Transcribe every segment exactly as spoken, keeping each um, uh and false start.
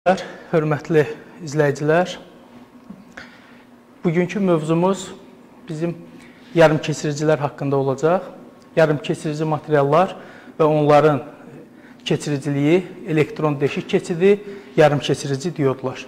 Hörmətli izləyicilər, bugünkü mövzumuz bizim yarım keçiricilər haqqında olacaq. Yarım keçirici materiallar və onların keçiriciliyi, elektron deşik keçidi, yarım keçirici diodlar.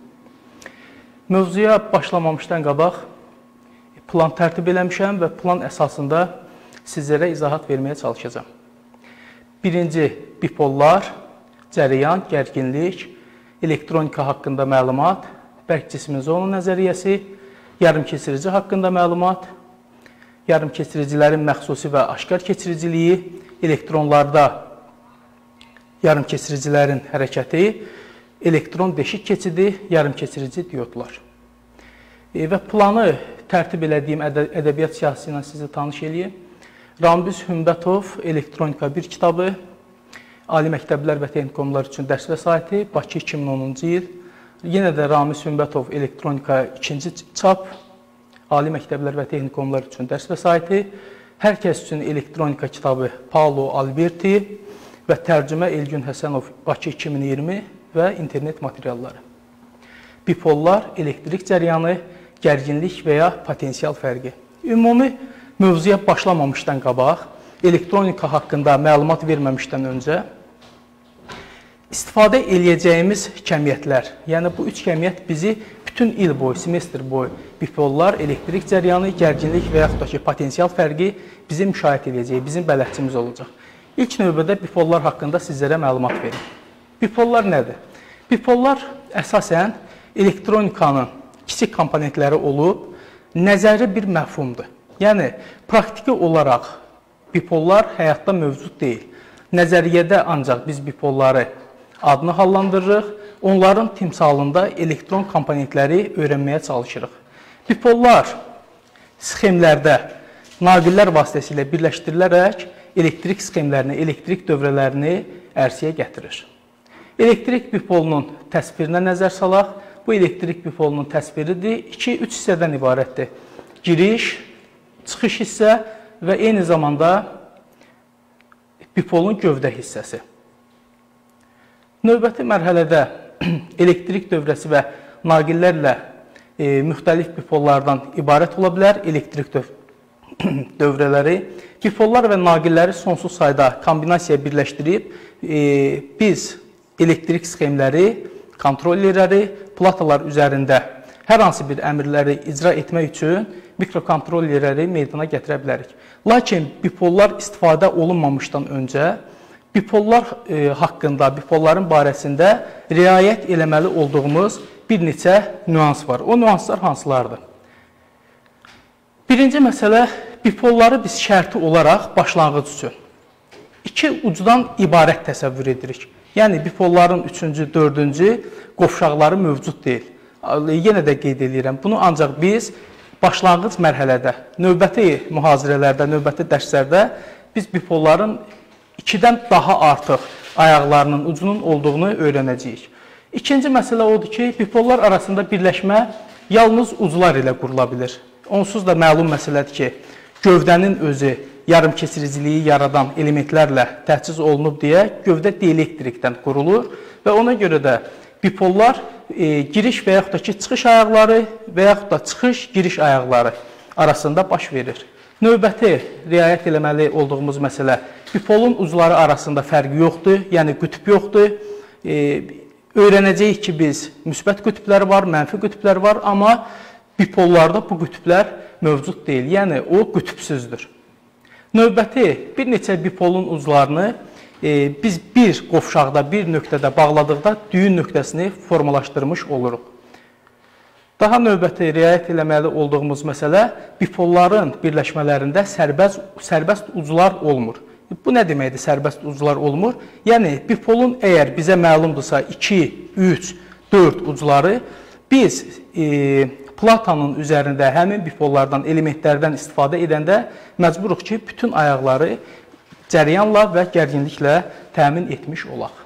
Mövzuya başlamamışdan qabaq plan tərtib eləmişəm və plan əsasında sizlərə izahat verməyə çalışacağım. Birinci, bipollar, cərəyan, gərginlik, elektronika haqqında məlumat, bərk cismin zonu nəzəriyyəsi, yarım keçirici haqqında məlumat, yarım keçiricilərin məxsusi və aşkar keçiriciliyi, elektronlarda yarım keçiricilərin hərəkəti, elektron deşik keçidi, yarım keçirici diodlar. E, və planı tərtib elədiyim ədə ədəbiyyat siyahısı ilə sizi tanış eləyim. Ramiz Hümbətov, Elektronika bir kitabı, Ali məktəblər və texnikumlar üçün dərs vəsaiti, Bakı iki min onuncu il. Yenə də Ramiz Hümbətov, Elektronika ikinci çap, Ali məktəblər və texnikumlar üçün dərs vəsaiti, Hər kəs üçün elektronika kitabı Paulo Alberti və tərcümə Elgün Həsənov, Bakı iki min iyirmi və internet materialları. Bipollar, elektrik cəryanı, gərginlik və ya potensial fərqi. Ümumi mövzuya başlamamışdan qabaq, elektronika haqqında məlumat verməmişdən öncə istifadə eləyəcəyimiz kəmiyyətlər, yəni bu üç kəmiyyət bizi bütün il boyu, semestr boyu bipollar, elektrik cəryanı, gərginlik və yaxud da ki, potensial fərqi bizi müşahidə edəcək, bizim bələdçimiz olacaq. İlk növbədə bipollar haqqında sizlərə məlumat verim. Bipollar nədir? Bipollar əsasən elektronikanın kiçik komponentləri olub, nəzəri bir məfhumdur. Yəni, praktiki olaraq bipollar həyatda mövcud deyil. Nəzəriyyədə ancaq biz bipolları adını hallandırırıq, onların timsalında elektron komponentləri öyrənməyə çalışırıq. Bipollar sxemlərdə naqillər vasitəsilə birləşdirilərək elektrik sxemlərini, elektrik dövrələrini ərsəyə gətirir. Elektrik bipolunun təsvirinə nəzər salaq. Bu elektrik bipolunun təsviridir. iki üç hissədən ibarətdir. Giriş, çıxış hissə və eyni zamanda bipolun gövdə hissəsi. Növbəti mərhələdə elektrik dövrəsi və naqillərlə e, müxtəlif bipollardan ibarət ola bilər. Elektrik döv dövrələri, bipollar və naqilləri sonsuz sayda kombinasiya birləşdirib e, biz elektrik sxemləri, kontrollerləri, platalar üzərində hər hansı bir əmrləri icra etmək üçün mikrokontrollerləri meydana gətirə bilərik. Lakin bipollar istifadə olunmamışdan öncə bipollar e, haqqında, bipolların barəsində riayət eləməli olduğumuz bir neçə nüans var. O nüanslar hansılardır? Birinci məsələ, bipolları biz şərti olaraq başlanğıc üçün iki ucdan ibarət təsəvvür edirik. Yəni, bipolların üçüncü, dördüncü qovşaqları mövcud deyil. Yenə də qeyd edirəm, bunu ancaq biz başlanğıc mərhələdə, növbəti mühazirələrdə, növbəti dərslərdə biz bipolların ikidən daha artıq ayaqlarının ucunun olduğunu öyrənəcəyik. İkinci məsələ odur ki, bipollar arasında birləşmə yalnız uclar ilə qurula bilir. Onsuz da məlum məsələdir ki, gövdənin özü yarım keçiriciliyi yaradan elementlərlə təchiz olunub deyə gövdə dielektrikdən qurulur və ona görə də bipollar e, giriş və yaxud da ki, çıxış ayaqları və yaxud da çıxış, giriş ayaqları arasında baş verir. Növbəti riayət eləməli olduğumuz məsələ, bipolun ucları arasında fərqi yoxdur, yəni qütb yoxdur. E, öyrənəcəyik ki, biz müsbət qütblər var, mənfi qütblər var, amma bipollarda bu qütblər mövcud deyil, yəni o qütbsüzdür. Növbəti bir neçə bipolun uclarını e, biz bir qovşaqda, bir nöqtədə bağladıqda düyün nöqtəsini formalaşdırmış oluruq. Daha növbəti riayət eləməli olduğumuz məsələ, bipolların birləşmələrində sərbəst, sərbəst uclar olmur. Bu nə deməkdir, sərbəst uclar olmur? Yəni, bipolun əgər bizə məlumdursa iki, üç, dörd ucları, biz e, platanın üzərində həmin bipollardan, elementlərdən istifadə edəndə məcburuq ki, bütün ayaqları cəryanla və gərginliklə təmin etmiş olaq.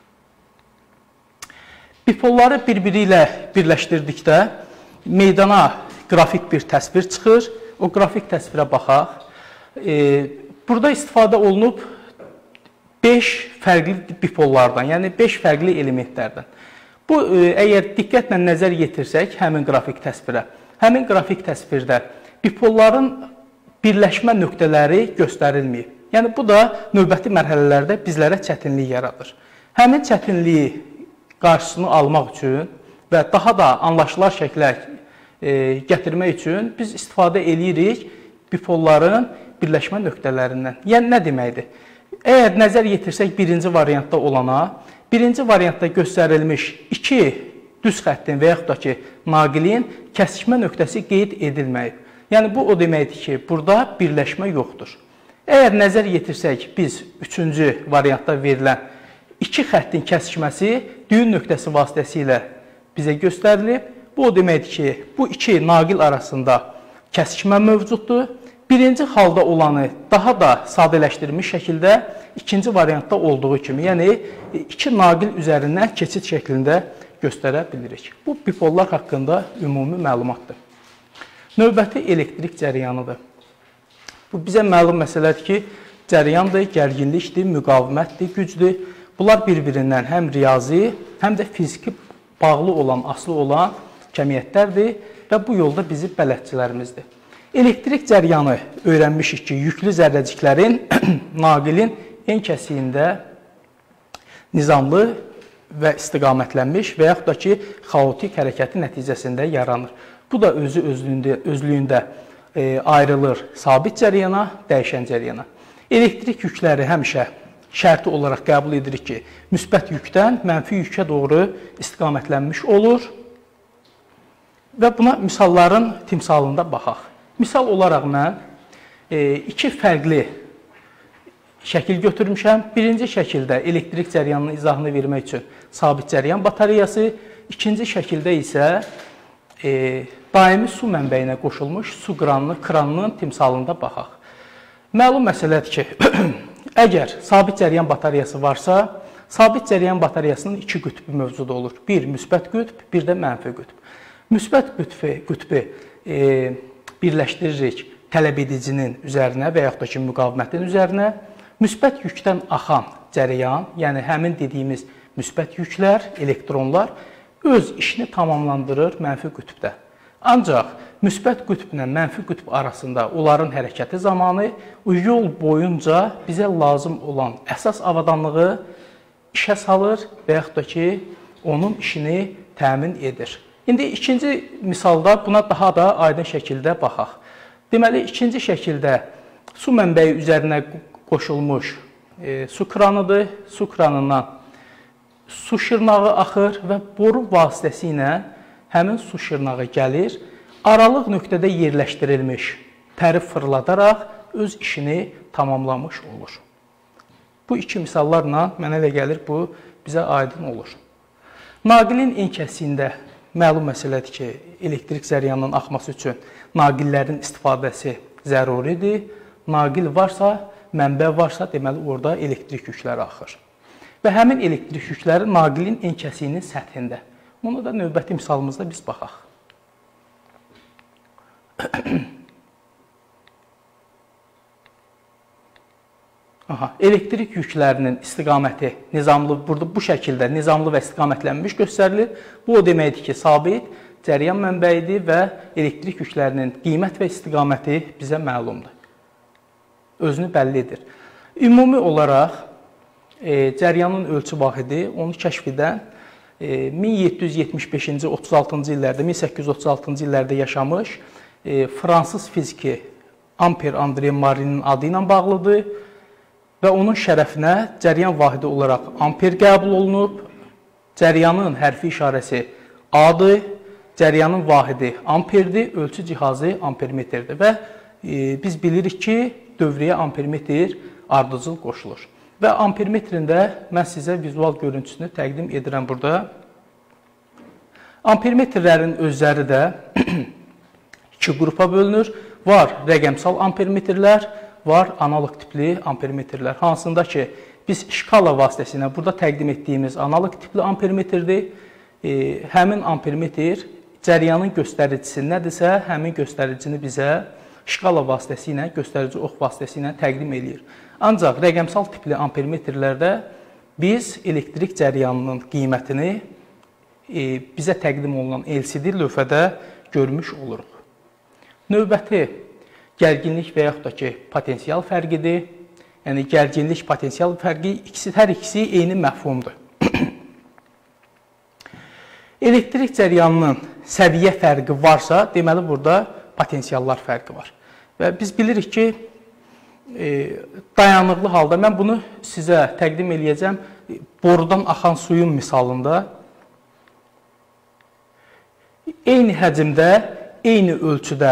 Bipolları bir-biri ilə birləşdirdikdə meydana qrafik bir təsvir çıxır. O qrafik təsvirə baxaq. E, burada istifadə olunub beş fərqli bipollardan, yəni beş fərqli elementlərdən. Bu, əgər diqqətlə nəzər yetirsək həmin qrafik təsvirə, həmin qrafik təsvirdə bipolların birləşmə nöqtələri göstərilməyib. Yəni, bu da növbəti mərhələlərdə bizlərə çətinlik yaradır. Həmin çətinliyi qarşısını almaq üçün və daha da anlaşılar şəklə e, gətirmək üçün biz istifadə edirik bipolların birləşmə nöqtələrindən. Yəni, nə deməkdir? Əgər nəzər yetirsək birinci variantda olana, birinci variantda göstərilmiş iki düz xəttin və yaxud da ki, naqilin kəsişmə nöqtəsi qeyd edilməyib. Yəni, bu o deməkdir ki, burada birləşmə yoxdur. Əgər nəzər yetirsək, biz üçüncü variantda verilən iki xəttin kəsişməsi düyün nöqtəsi vasitəsilə bizə göstərilib. Bu o deməkdir ki, bu iki naqil arasında kəsişmə mövcuddur. Birinci halda olanı daha da sadələşdirilmiş şəkildə ikinci variantda olduğu kimi, yəni iki naqil üzərindən keçid şəklində göstərə bilirik. Bu, bipollar haqqında ümumi məlumatdır. Növbəti elektrik cəryanıdır. Bu, bizə məlum məsələdir ki, cəryandır, gərginlikdir, müqavimətdir, gücdür. Bunlar bir-birindən həm riyazi, həm də fiziki bağlı olan, aslı olan kəmiyyətlərdir və bu yolda bizi bələdçilərimizdir. Elektrik cəryanı öyrənmişik ki, yüklü zərrəciklərin naqilin en kəsiyində nizamlı və istiqamətlənmiş və yaxud da ki, xaotik hərəkəti nəticəsində yaranır. Bu da özü özlüyündə, özlüyündə e, ayrılır sabit cəryana, dəyişən cəryana. Elektrik yükləri həmişə şərti olaraq qəbul edirik ki, müsbət yükdən mənfi yükə doğru istiqamətlənmiş olur və buna misalların timsalında baxaq. Misal olaraq mən e, iki fərqli şəkil götürmüşəm. Birinci şəkildə elektrik cəryanının izahını vermək üçün sabit cəryan batareyası, ikinci şəkildə isə e, daimi su mənbəyinə qoşulmuş su kranını, kranının timsalında baxaq. Məlum məsələdir ki, əgər sabit cəryan batareyası varsa, sabit cəryan batareyasının iki qütbü mövcud olur. Bir müsbət qütb, bir də mənfi qütb. Müsbət qütbü, qütbü e, birləşdiririk tələb edicinin üzərinə və yaxud da ki, müqavimətin üzərinə. Müsbət yükdən axan cəryan, yəni həmin dediyimiz müsbət yüklər, elektronlar öz işini tamamlandırır mənfi qütbdə. Ancaq müsbət qütblə mənfi qütb arasında onların hərəkəti zamanı yol boyunca bizə lazım olan əsas avadanlığı işə salır və yaxud da ki, onun işini təmin edir. İndi ikinci misalda buna daha da aydın şəkildə baxaq. Deməli, ikinci şəkildə su mənbəyi üzərinə qoşulmuş e, su kranıdır. Su kranından su şırnağı axır və boru vasitəsilə həmin su şırnağı gəlir, aralıq nöqtədə yerləşdirilmiş pəri fırladaraq öz işini tamamlamış olur. Bu iki misallarla mənə elə gəlir, bu bizə aydın olur. Naqilin en kəsiyində məlum məsələdir ki, elektrik cəryanının axması üçün naqillərin istifadəsi zəruridir. Naqil varsa, mənbə varsa, deməli orada elektrik yükləri axır. Və həmin elektrik yükləri naqilin en kəsiyinin səthində. Onu da növbəti misalımızda biz baxaq. Aha, elektrik yüklərinin istiqaməti nizamlı, burada bu şəkildə nizamlı və istiqamətlənmiş göstərilir. Bu o deməkdir ki, sabit cəryan mənbəyidir və elektrik yüklərinin qiymət və istiqaməti bizə məlumdur. Özünü bəlli edir. Ümumi olaraq e, cəryanın ölçü vahidi onu kəşf edən e, min yeddi yüz yetmiş beşinci otuz altıncı illərdə, min səkkiz yüz otuz altıncı illərdə yaşamış e, fransız fiziki Amper Andre Marinin adı ilə bağlıdır. Və onun şərəfinə cəryan vahidi olaraq amper qəbul olunub. Cəryanın hərfi işarəsi A-dır, cəryanın vahidi amperdir, ölçü cihazı ampermetrdir və e, biz bilirik ki, dövriyə ampermetr ardıcıl qoşulur. Və ampermetrin də mən sizə vizual görüntüsünü təqdim edirəm burada. Ampermetrlərin özləri də iki qrupa bölünür. Var rəqəmsal ampermetrlər, var analoq tipli ampermetrlər, hansında ki, biz şkala vasitəsilə burada təqdim etdiyimiz analoq tipli ampermetrdir. E, həmin ampermetr cəryanın göstəricisi nədirsə, həmin göstəricini bizə şkala vasitəsilə, göstərici ox vasitəsilə təqdim edir. Ancaq rəqəmsal tipli ampermetrlərdə biz elektrik cəryanının qiymətini bizə təqdim olunan L C D lövhədə görmüş oluruq. Növbəti gərginlik və yaxud da ki, potensial fərqidir. Yəni, gərginlik, potensial fərqi, ikisi, hər ikisi eyni məfhumdur. Elektrik cəryanının səviyyə fərqi varsa, deməli, burada potensiallar fərqi var. Və biz bilirik ki, e, dayanıqlı halda, mən bunu sizə təqdim eləyəcəm, borudan axan suyun misalında, eyni həcmdə, eyni ölçüdə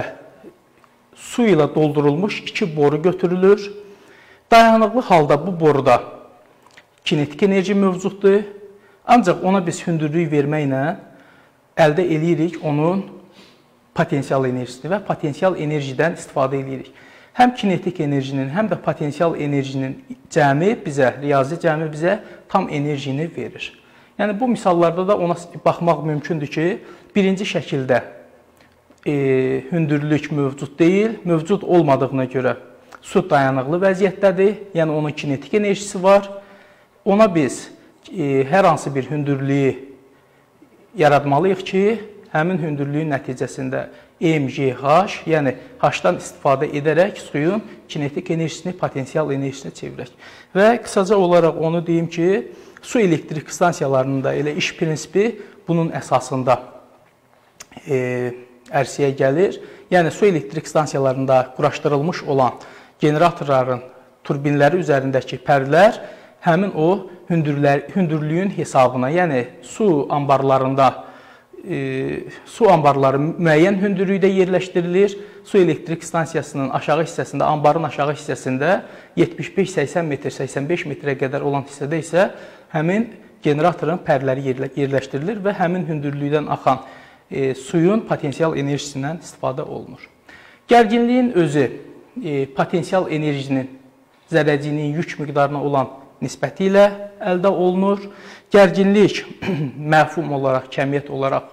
su ilə doldurulmuş iki boru götürülür. Dayanıqlı halda bu boruda kinetik enerji mövcuddur. Ancaq ona biz hündürlük verməklə əldə edirik onun potensial enerjisini və potensial enerjidən istifadə edirik. Həm kinetik enerjinin, həm də potensial enerjinin cəmi bizə, riyazi cəmi bizə tam enerjini verir. Yəni, bu misallarda da ona baxmaq mümkündür ki, birinci şəkildə e, hündürlük mövcud deyil, mövcud olmadığına görə su dayanıqlı vəziyyətdədir, yəni onun kinetik enerjisi var. Ona biz e, hər hansı bir hündürlüyü yaratmalıyıq ki, həmin hündürlüyün nəticəsində M G H, yəni H-dan istifadə edərək suyun kinetik enerjisini, potensial enerjisini çevirək. Və qısaca olaraq onu deyim ki, su elektrik stansiyalarının da elə iş prinsipi bunun əsasında e, ərsəyə gəlir. Yəni, su elektrik stansiyalarında quraşdırılmış olan generatorların turbinləri üzərindəki pərlər həmin o hündürlüyün hesabına, yəni su ambarlarında e, su ambarları müəyyən hündürlükdə yerləşdirilir. Su elektrik stansiyasının aşağı hissəsində, ambarın aşağı hissəsində yetmiş beş səksən metr, səksən beş metrə qədər olan hissədə isə həmin generatorun pərləri yerləşdirilir və həmin hündürlükdən axan e, suyun potensial enerjisindən istifadə olunur. Gərginliyin özü e, potensial enerjinin zərrəciyinin yük miqdarına olan nisbəti ilə əldə olunur. Gərginlik məfhum olaraq, kəmiyyət olaraq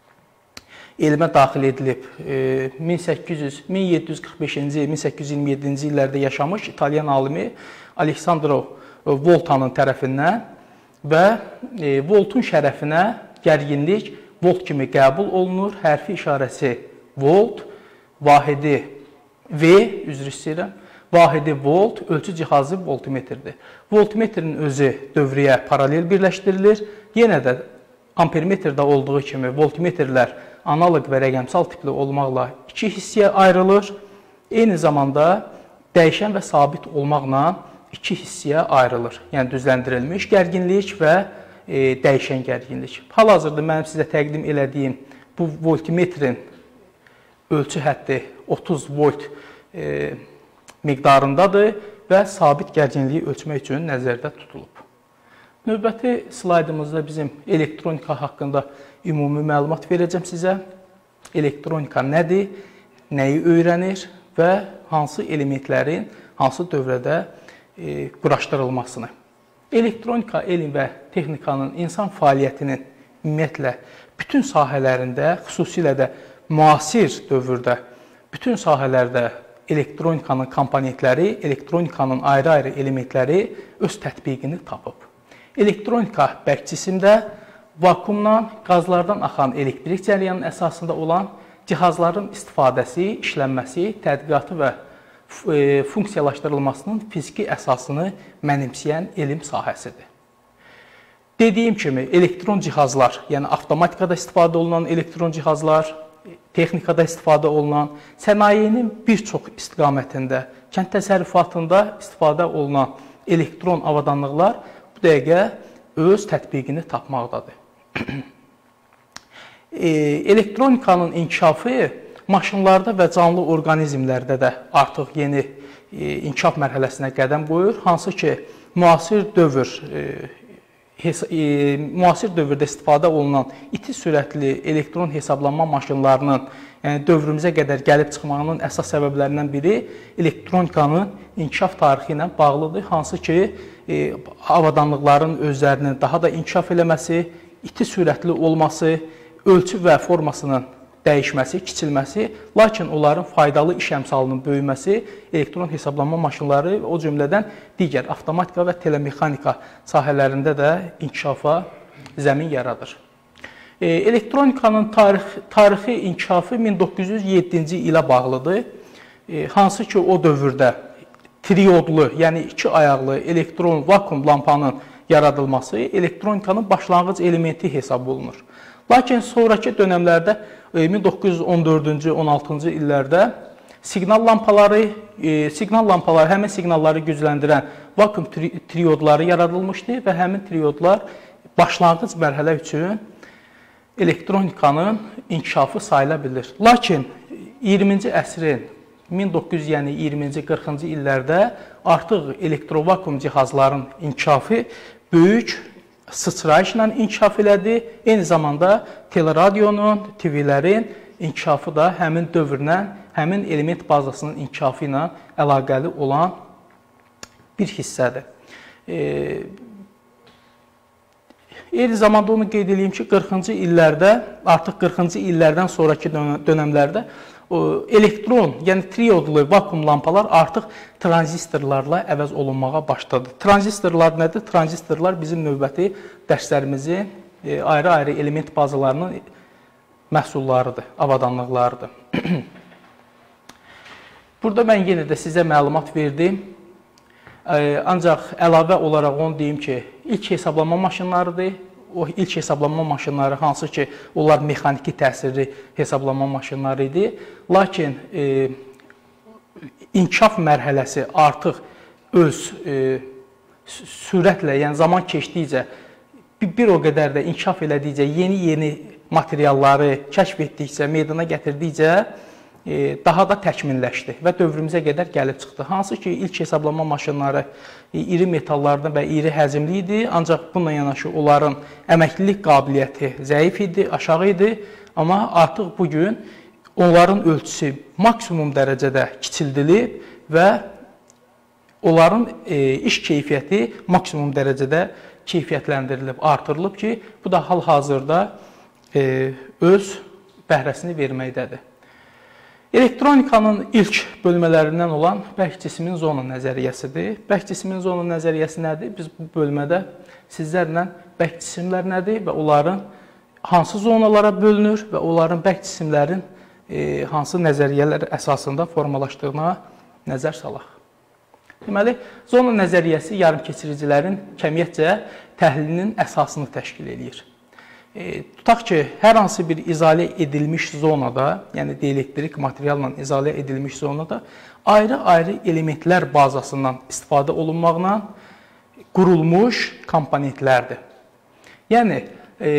elmə daxil edilib. min səkkiz yüz, min yeddi yüz qırx beşinci, min səkkiz yüz iyirmi yeddinci illərdə yaşamış İtalyan alimi Aleksandro Voltanın tərəfindən və voltun şərəfinə gərginlik volt kimi qəbul olunur. Hərfi işarəsi volt, vahidi V, üzr istəyirəm, vahidi volt, ölçü cihazı voltmetrdir. Voltmetrin özü dövrəyə paralel birləşdirilir. Yenə də ampermetrdə olduğu kimi voltmetrlər analoq və rəqəmsal tipli olmaqla iki hissəyə ayrılır. Eyni zamanda dəyişən və sabit olmaqla iki hissəyə ayrılır. Yəni düzləndirilmiş gərginlik və e, dəyişən gərginlik. Hal-hazırda mənim sizə təqdim elədiyim bu voltmetrin ölçü həddi otuz volt e, miqdarındadır və sabit gərginliyi ölçmək üçün nəzərdə tutulub. Növbəti slaydımızda bizim elektronika haqqında ümumi məlumat verəcəm sizə. Elektronika nədir, nəyi öyrənir və hansı elementlərin hansı dövrədə e, quraşdırılmasını. Elektronika, elm və texnikanın insan fəaliyyətinin ümumiyyətlə bütün sahələrində, xüsusilə də müasir dövrdə bütün sahələrdə elektronikanın komponentləri, elektronikanın ayrı-ayrı elementləri öz tətbiqini tapıb. Elektronika bərk cisimdə vakuumdan, qazlardan axan elektrik cəryanının əsasında olan cihazların istifadəsi, işlənməsi, tədqiqatı və funksiyalaşdırılmasının fiziki əsasını mənimsəyən elm sahəsidir. Dediyim kimi, elektron cihazlar, yəni avtomatikada istifadə olunan elektron cihazlar, texnikada istifadə olunan, sənayenin bir çox istiqamətində, kənd təsərrüfatında istifadə olunan elektron avadanlıqlar bu dəqiqə öz tətbiqini tapmaqdadır. e, elektronikanın inkişafı maşınlarda və canlı orqanizmlərdə də artıq yeni e, inkişaf mərhələsinə qədəm qoyur, hansı ki, müasir dövr e, E, müasir dövrdə istifadə olunan iti sürətli elektron hesablanma maşınlarının yəni dövrümüzə qədər gəlib çıxmağının əsas səbəblərindən biri elektronikanın inkişaf tarixi ilə bağlıdır. Hansı ki, e, avadanlıqların özlərinin daha da inkişaf eləməsi, iti sürətli olması, ölçü və formasının dəyişməsi, kiçilməsi, lakin onların faydalı iş əmsalının böyüməsi elektron hesablanma maşınları, o cümlədən digər avtomatika və telemexanika sahələrində də inkişafa zəmin yaradır. Elektronikanın tarix, tarixi inkişafı min doqquz yüz yeddinci ilə bağlıdır. Hansı ki, o dövrdə triodlu, yəni iki ayaqlı elektron vakuum lampanın yaradılması elektronikanın başlanğıc elementi hesab olunur. Lakin sonraki dönəmlərdə min doqquz yüz on dördüncü on altıncı illərdə siqnal lampaları, e, siqnal lampaları həmin siqnalları gücləndirən vakuum tri triodları yaradılmışdı və həmin triodlar başlanğıc mərhələ üçün elektronikanın inkişafı sayıla bilir. Lakin iyirminci əsrin min doqquz yüz yəni iyirminci qırxıncı illərdə artıq elektrovakuum cihazların inkişafı böyük sıçrayışla inkişaf elədi. Eyni zamanda teleradionun, T V-lərin inkişafı da həmin dövrlə, həmin element bazasının inkişafı ilə əlaqəli olan bir hissədir. E, eyni zamanda onu qeyd edeyim ki, qırxıncı illərdə, artıq qırxıncı illərdən sonraki dönəmlərdə o, elektron, yəni triodlu vakuum lampalar artıq tranzistorlarla əvəz olunmağa başladı. Tranzistorlar nədir? Tranzistorlar bizim növbəti dərslərimizin e, ayrı-ayrı element bazalarının məhsullarıdır, avadanlıqlarıdır. Burada mən yenə də sizə məlumat verdim. E, ancaq əlavə olaraq onu deyim ki, ilk hesablama maşınlarıdır. O ilk hesablama maşınları hansı ki, onlar mexaniki təsirli hesablama maşınları idi. Lakin e, inkişaf mərhələsi artıq öz e, sürətlə, yəni zaman keçdikcə, bir, bir o qədər də inkişaf elədikcə, yeni-yeni materialları kəşf etdikcə, meydana gətirdikcə e, daha da təkmilləşdi və dövrümüzə qədər gəlib çıxdı. Hansı ki, ilk hesablama maşınları e, iri metallardan və iri həcmli idi, ancaq bununla yanaşı onların əməklilik qabiliyyəti zəif idi, aşağı idi. Amma artıq bugün onların ölçüsü maksimum dərəcədə kiçildilib və onların e, iş keyfiyyəti maksimum dərəcədə keyfiyyətləndirilib, artırılıb ki, bu da hal-hazırda e, öz bəhrəsini verməkdədir. Elektronikanın ilk bölmələrindən olan bərk cismin zona nəzəriyyəsidir. Bərk cismin zona nəzəriyyəsi nədir? Biz bu bölmədə sizlərlə bərk cisimlər nədir və onların hansı zonalara bölünür və onların bərk cisimlərin e, hansı nəzəriyyələr əsasında formalaşdığına nəzər salaq. Deməli, zona nəzəriyyəsi yarımkeçiricilərin kəmiyyətcə təhlilinin əsasını təşkil edir. E, tutaq ki, hər hansı bir izolə edilmiş zonada, yəni dielektrik materialla izolə edilmiş zonada ayrı-ayrı elementlər bazasından istifadə olunmaqla qurulmuş komponentlərdir. Yəni, e,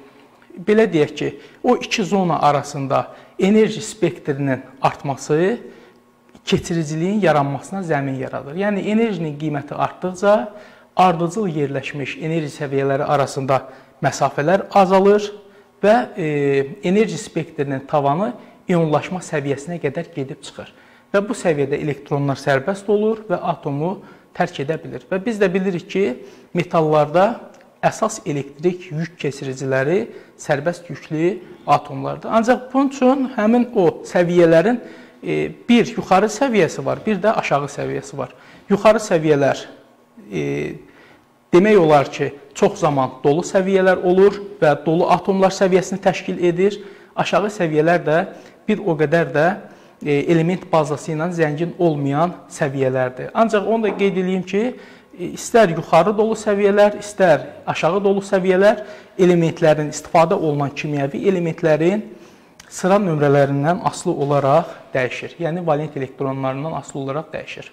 belə deyək ki, o iki zona arasında enerji spektrinin artması keçiriciliyin yaranmasına zəmin yaradır. Yəni, enerjinin qiyməti artdıqca ardıcıl yerləşmiş enerji səviyyələri arasında məsafələr azalır və e, enerji spektrinin tavanı ionlaşma səviyyəsinə qədər gedib çıxır. Və bu səviyyədə elektronlar sərbəst olur və atomu tərk edə bilir. Və biz də bilirik ki, metallarda əsas elektrik yük keçiriciləri sərbəst yüklü atomlardır. Ancaq bunun üçün həmin o səviyyələrin e, bir yuxarı səviyyəsi var, bir də aşağı səviyyəsi var. Yuxarı səviyyələr e, demək olar ki, çox zaman dolu səviyyələr olur və dolu atomlar səviyyəsini təşkil edir. Aşağı səviyyələr də bir o qədər də element bazası ilə zəngin olmayan səviyyələrdir. Ancaq onu da qeyd edeyim ki, istər yuxarı dolu səviyyələr, istər aşağı dolu səviyyələr elementlərin, istifadə olunan kimyəvi elementlərin sıra nömrələrindən asılı olaraq dəyişir. Yəni, valent elektronlarından asılı olaraq dəyişir.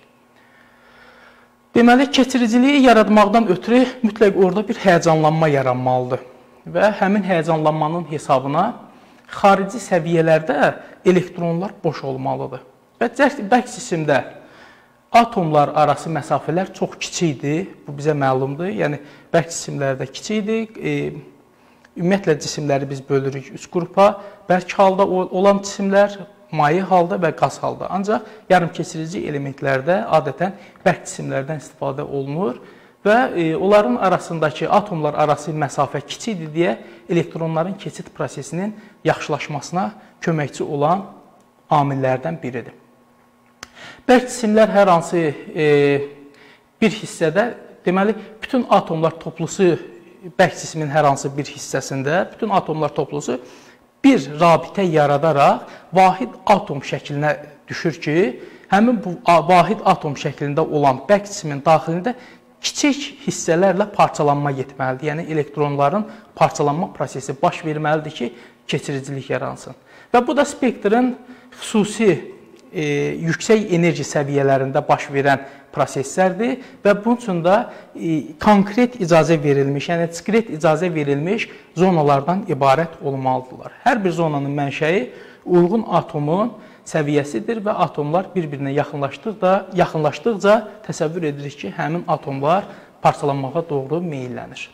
Deməli, keçiriciliyi yaratmaqdan ötürü mütləq orada bir həyəcanlanma yaranmalıdır və həmin həyəcanlanmanın hesabına xarici səviyyələrdə elektronlar boş olmalıdır. Və bərk cisimdə atomlar arası məsafələr çox kiçikdir, bu bizə məlumdur. Yəni, bərk cisimlərdə kiçikdir. E, ümumiyyətlə, cisimləri biz bölürük üç qrupa. Bərk halda olan cisimlər, maye halda və qaz halda. Ancaq yarımkeçirici elementlərdə adətən bərk cisimlərdən istifadə olunur və e, onların arasındakı atomlar arası məsafə kiçikdir deyə elektronların keçid prosesinin yaxşılaşmasına köməkçi olan amillərdən biridir. Bərk cisimlər hər hansı e, bir hissədə, deməli, bütün atomlar toplusu bərk cismin hər hansı bir hissəsində bütün atomlar toplusu bir rabitə yaradaraq vahid atom şəklinə düşür ki, həmin bu vahid atom şəklində olan bərk cismin daxilində kiçik hissələrlə parçalanma getməlidir. Yəni, elektronların parçalanma prosesi baş verməlidir ki, keçiricilik yaransın. Və bu da spektrin xüsusi e, yüksək enerji səviyyələrində baş verən proseslərdir və bunun üçün də e, konkret icazə verilmiş, yəni diskret icazə verilmiş zonalardan ibarət olmalıdırlar. Hər bir zonanın mənşəyi uyğun atomun səviyyəsidir və atomlar bir-birinə yaxınlaşdıqca, yaxınlaşdıqca təsəvvür edirik ki, həmin atomlar parçalanmağa doğru meyillənir.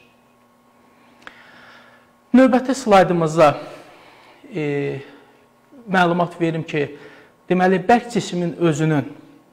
Növbəti slaydımızda e, məlumat verim ki, deməli, bərk cismin özünün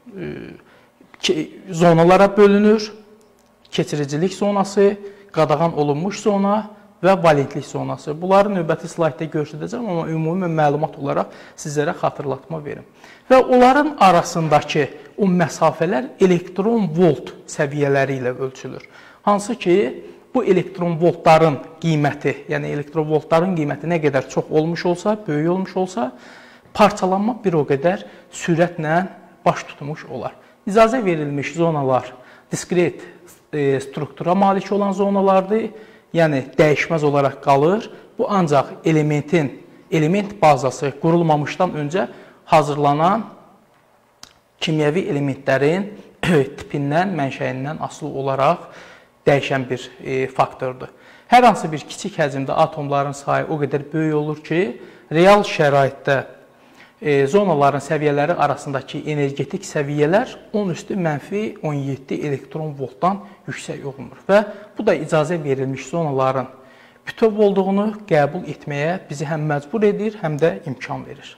e, zonalara bölünür. Keçiricilik zonası, qadağan olunmuş zona və valentlik zonası. Bunları növbəti slaydda göstərəcəm, amma ümumi məlumat olaraq sizlərə xatırlatma verim. Və onların arasındakı o məsafələr elektron volt səviyyələri ilə ölçülür. Hansı ki, bu elektron voltların qiyməti, yəni elektron voltların qiyməti nə qədər çox olmuş olsa, böyük olmuş olsa, parçalanma bir o qədər sürətlə baş tutmuş olar. İcazə verilmiş zonalar diskret e, struktura malik olan zonalardır. Yəni, dəyişməz olaraq qalır. Bu, ancaq elementin, element bazası qurulmamışdan öncə hazırlanan kimyəvi elementlərin tipindən, mənşəyindən asılı olaraq dəyişən bir e, faktordur. Hər hansı bir kiçik həcmdə atomların sayı o qədər böyük olur ki, real şəraitdə e, zonaların səviyyələri arasındakı energetik səviyyələr on üstü mənfi on yeddi elektron voltdan yüksək olmur. Və bu da icazə verilmiş zonaların bütöv olduğunu qəbul etməyə bizi həm məcbur edir, həm də imkan verir.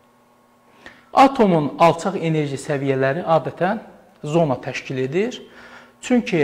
Atomun alçaq enerji səviyyələri adətən zona təşkil edir. Çünki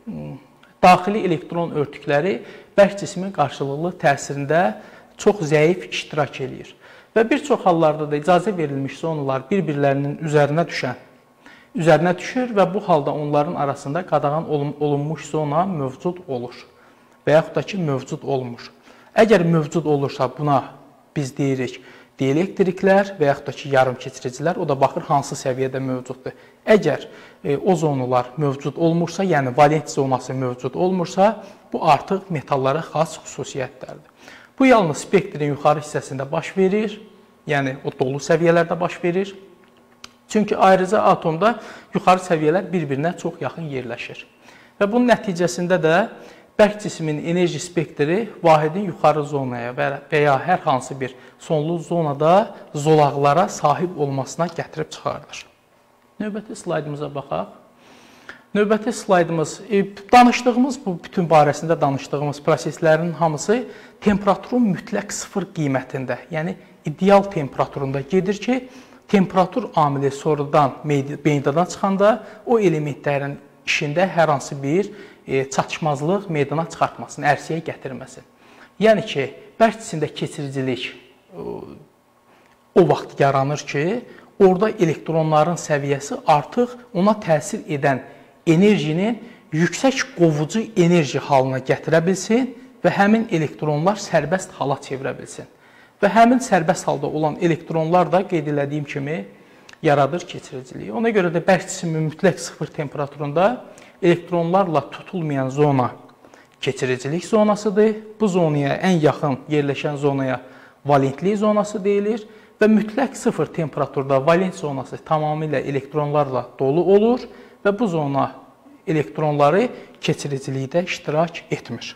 daxili elektron örtükləri bərk cismin qarşılıqlı təsirində çox zəif iştirak edir. Və bir çox hallarda da icazə verilmiş zonalar bir-birlərinin üzərinə düşən, üzərinə düşür və bu halda onların arasında qadağan olunmuş zona mövcud olur və yaxud da ki, mövcud olmur. Əgər mövcud olursa, buna biz deyirik dielektriklər və yaxud da ki, yarım keçiricilər, o da baxır hansı səviyyədə mövcuddur. Əgər e, o zonalar mövcud olmursa, yəni valent zonası mövcud olmursa, bu artıq metallara xas xüsusiyyətlərdir. Bu, yalnız spektrin yuxarı hissəsində baş verir, yəni o dolu səviyyələrdə baş verir. Çünki ayrıca atomda yuxarı səviyyələr bir-birinə çox yaxın yerləşir. Və bunun nəticəsində də bərk cismin enerji spektri vahidin yuxarı zonaya və ya hər hansı bir sonlu zonada zolaqlara sahib olmasına gətirib çıxardır. Növbəti slaydımıza baxaq. Növbəti slaydımız, e, danışdığımız, bu bütün barəsində danışdığımız proseslərin hamısı temperaturun mütləq sıfır qiymətində, yəni ideal temperaturunda gedir ki, temperatur amili sonradan meydana çıxanda o elementlərin işində hər hansı bir e, çatışmazlıq meydana çıxartmasın, ərsəyə gətirməsin. Yəni ki, bərk cismdə keçiricilik o, o vaxt yaranır ki, orada elektronların səviyyəsi artıq ona təsir edən enerjinin yüksək qovucu enerji halına gətirə bilsin və həmin elektronlar sərbəst hala çevirə bilsin. Və həmin sərbəst halda olan elektronlar da qeyd elədiyim kimi yaradır keçiriciliyi. Ona görə də bərk cismin mütləq sıfır temperaturunda elektronlarla tutulmayan zona keçiricilik zonasıdır. Bu zonaya ən yaxın yerləşən zonaya valentlik zonası deyilir və mütləq sıfır temperaturda valent zonası tamamilə elektronlarla dolu olur və bu zona elektronları keçiricilikdə iştirak etmir.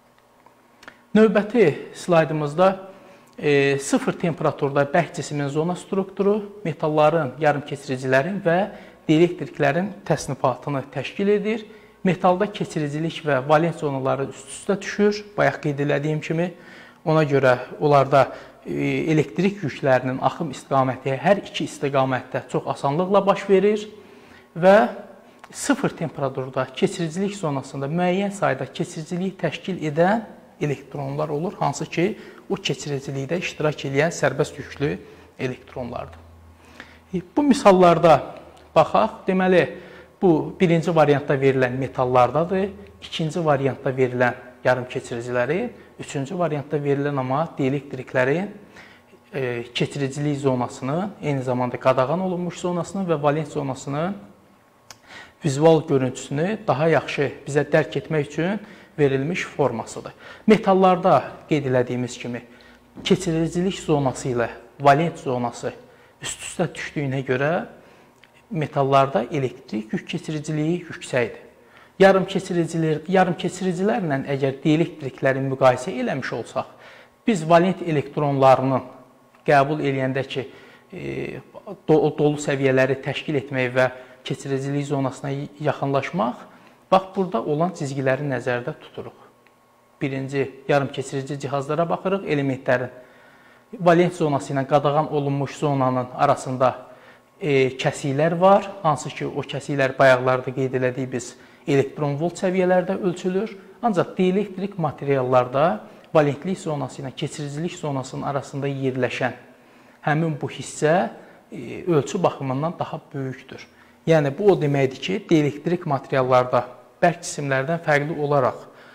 Növbəti slaydımızda e, sıfır temperaturda bərk cismin zona strukturu metalların, yarım keçiricilərin və dielektriklərin təsnifatını təşkil edir. Metalda keçiricilik və valent zonaları üst-üstə düşür, bayaq qeyd elədiyim kimi. Ona görə onlarda e, elektrik yüklərinin axım istiqaməti hər iki istiqamətdə çox asanlıqla baş verir və sıfır temperaturda keçiricilik zonasında müəyyən sayda keçiricilik təşkil edən elektronlar olur, hansı ki, o keçiricilikdə iştirak edən sərbəst yüklü elektronlardır. Bu misallarda baxaq, deməli, bu birinci variantda verilən metallardadır, ikinci variantda verilən yarım keçiriciləri, üçüncü variantda verilən amma dielektriklərin e, keçiricilik zonasını, eyni zamanda qadağan olunmuş zonasını və valent zonasını vizual görüntüsünü daha yaxşı bizə dərk etmək üçün verilmiş formasıdır. Metallarda qeyd elədiyimiz kimi keçiricilik zonası ilə valent zonası üst-üstə düşdüyünə görə metallarda elektrik yük keçiriciliyi yüksəkdir. Yarım keçiricilər, yarım keçiricilərlə əgər dielektrikləri müqayisə eləmiş olsaq, biz valent elektronlarının qəbul eləyəndə ki, e, dolu səviyyələri təşkil etmək və keçiricilik zonasına yaxınlaşmaq, bax, burada olan cizgiləri nəzərdə tuturuq. Birinci, yarım keçirici cihazlara baxırıq, elementlərin valent zonası ilə qadağan olunmuş zonanın arasında e, kəsiklər var, hansı ki, o kəsiklər bayaqlarda qeyd elədik biz elektron volt səviyyələrdə ölçülür. Ancaq dielektrik materiallarda valentlik zonası ilə keçiricilik zonasının arasında yerləşən həmin bu hissə e, ölçü baxımından daha böyükdür. Yəni, bu o deməkdir ki, dielektrik materiallarda bərk cisimlərdən fərqli olaraq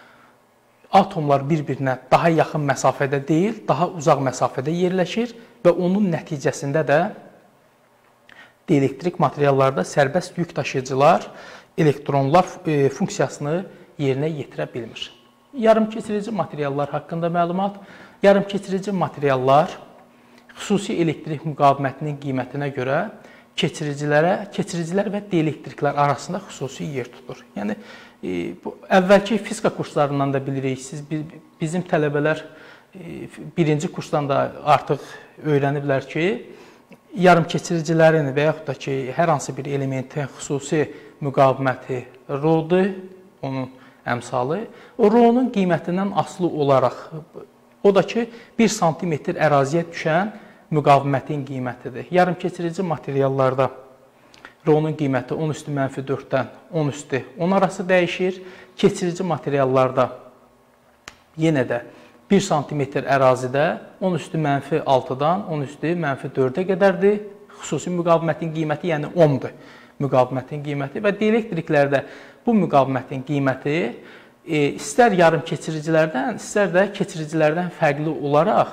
atomlar bir-birinə daha yaxın məsafədə deyil, daha uzaq məsafədə yerləşir və onun nəticəsində də dielektrik materiallarda sərbəst yük daşıyıcılar elektronlar e, funksiyasını yerinə yetirə bilmir. Yarım keçirici materiallar haqqında məlumat. Yarım keçirici materiallar xüsusi elektrik müqavimətinin qiymətinə görə keçiricilərə, keçiricilər və dielektriklər arasında xüsusi yer tutur. Yəni, e, bu əvvəlki fizika kurslarından da bilirik, siz, bizim tələbələr e, birinci kursdan da artıq öyrəniblər ki, yarım keçiricilərin və yaxud da ki, hər hansı bir elementin xüsusi müqaviməti rho-dur, onun əmsalı. O rho-nun qiymətindən asılı olaraq, o da ki, bir santimetr əraziyə düşən müqavimətin qiymətidir. Yarım keçirici materiallarda rho-nun qiyməti on üstü mənfi dörddən on üstü on arası dəyişir. Keçirici materiallarda yenə də bir santimetr ərazidə on üstü mənfi altıdan on üstü mənfi dördə qədərdir. Xüsusi müqavimətin qiyməti, yəni ohmdur müqavimətin qiyməti və dielektriklərdə bu müqavimətin qiyməti e, istər yarım keçiricilərdən, istər də keçiricilərdən fərqli olaraq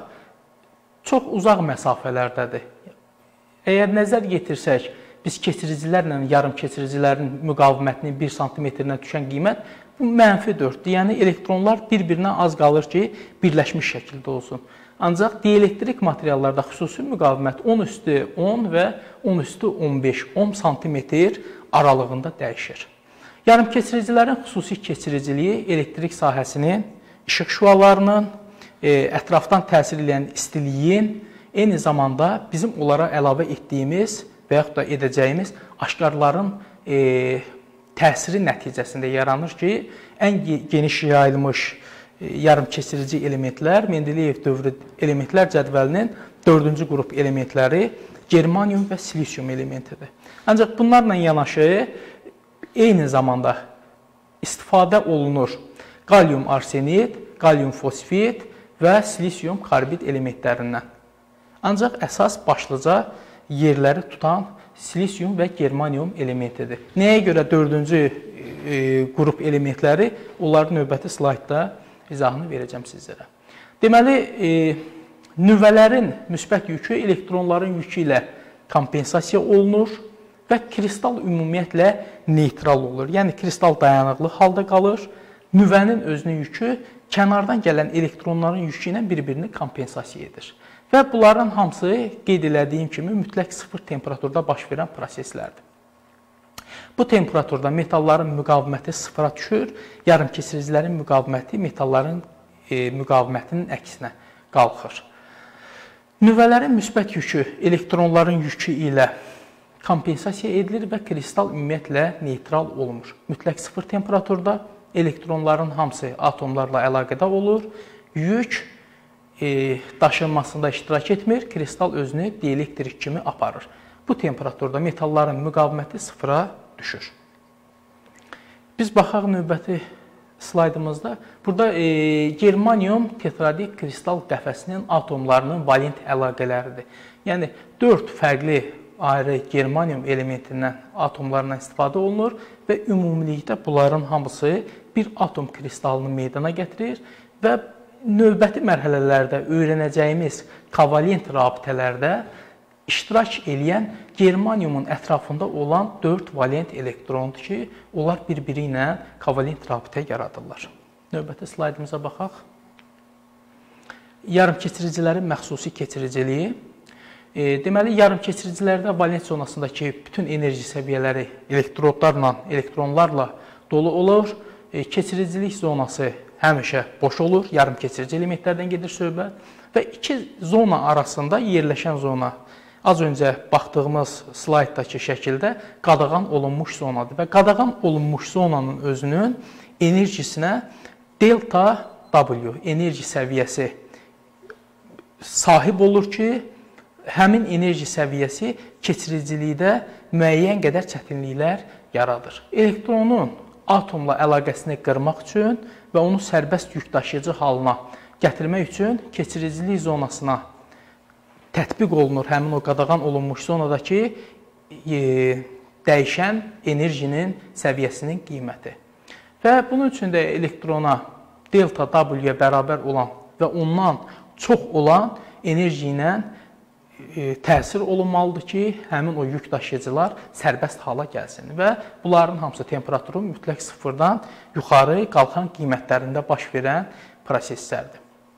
çox uzaq məsafələrdədir. Əgər nəzər yetirsək, biz keçiricilərlə yarım keçiricilərin müqavimətinin bir santimetrinə düşən qiymət bu mənfi dörddür. Yəni, elektronlar bir-birinə az qalır ki, birləşmiş şəkildə olsun. Ancaq dielektrik materiallarda xüsusi müqavimət on üstü on və on üstü on beş ohm santimetr aralığında dəyişir. Yarım keçiricilərin xüsusi keçiriciliyi elektrik sahəsinin işıq şüalarının, e, ətrafdan təsir edən istiliyin, eyni zamanda bizim onlara əlavə etdiyimiz və yaxud da edəcəyimiz aşkarların e, təsiri nəticəsində yaranır ki, ən geniş yayılmış yarım keçirici elementlər Mendeleyev dövrü elementlər cədvəlinin dördüncü qrup elementləri germanium və silisium elementidir. Ancaq bunlarla yanaşı eyni zamanda istifadə olunur qalyum arsenid, qalyum fosfid və silisium karbid elementlərindən. Ancaq əsas başlıca yerləri tutan silisium və germanium elementidir. Nəyə görə dördüncü e, qrup elementləri? Onların növbəti slaydda izahını verəcəm sizlərə. Deməli, e, nüvələrin müsbət yükü elektronların yükü ilə kompensasiya olunur və kristal ümumiyyətlə neytral olur. Yəni, kristal dayanıqlı halda qalır. Nüvənin özünün yükü kənardan gələn elektronların yükü ilə bir-birini kompensasiya edir. Və bunların hamısı qeyd elədiyim kimi mütləq sıfır temperaturda baş verən proseslərdir. Bu temperaturda metalların müqaviməti sıfıra düşür, yarım keçiricilərin müqaviməti metalların e, müqavimətinin əksinə qalxır. Nüvələrin müsbət yükü elektronların yükü ilə kompensasiya edilir və kristal ümumiyyətlə neytral olunur. Mütləq sıfır temperaturda elektronların hamısı atomlarla əlaqədə olur, yük e, daşınmasında iştirak etmir, kristal özünü dielektrik kimi aparır. Bu temperaturda metalların müqaviməti sıfıra düşür. Biz baxaq növbəti slaydımızda. Burada e, germanium tetradik kristal qəfəsinin atomlarının valent əlaqələridir. Yəni, dörd fərqli ayrı germanium elementindən atomlarından istifadə olunur və ümumilikdə bunların hamısı bir atom kristalını meydana gətirir və növbəti mərhələlərdə öyrənəcəyimiz kovalent rabitələrdə iştirak edən germaniumun ətrafında olan dörd valent elektrondur ki, onlar bir-biri ilə kovalent rabitə yaradırlar. Növbəti slaydımıza baxaq. Yarımkeçiricilərin məxsusi keçiriciliyi. E, deməli, yarımkeçiricilərdə valent zonasındakı bütün enerji səviyyələri elektrodlarla, elektronlarla dolu olur. E, keçiricilik zonası həmişə boş olur, yarımkeçirici elementlərdən gedir söhbət və iki zona arasında yerləşən zona az öncə baxdığımız slayddakı şəkildə qadağan olunmuş zonadır və qadağan olunmuş zonanın özünün enerjisinə delta W enerji səviyyəsi sahib olur ki, həmin enerji səviyyəsi keçiricilikdə müəyyən qədər çətinliklər yaradır. Elektronun atomla əlaqəsini qırmaq üçün və onu sərbəst yükdaşıyıcı halına gətirmək üçün keçiricilik zonasına tətbiq olunur həmin o qadağan olunmuş zonadakı e, dəyişən enerjinin səviyyəsinin qiyməti. Və bunun üçün də elektrona delta W-yə bərabər olan və ondan çox olan enerji ilə e, təsir olunmalıdır ki, həmin o yük daşıyıcılar sərbəst hala gəlsin və bunların hamısı temperaturu mütləq sıfırdan yuxarı qalxan qiymətlərində baş verən proseslərdir.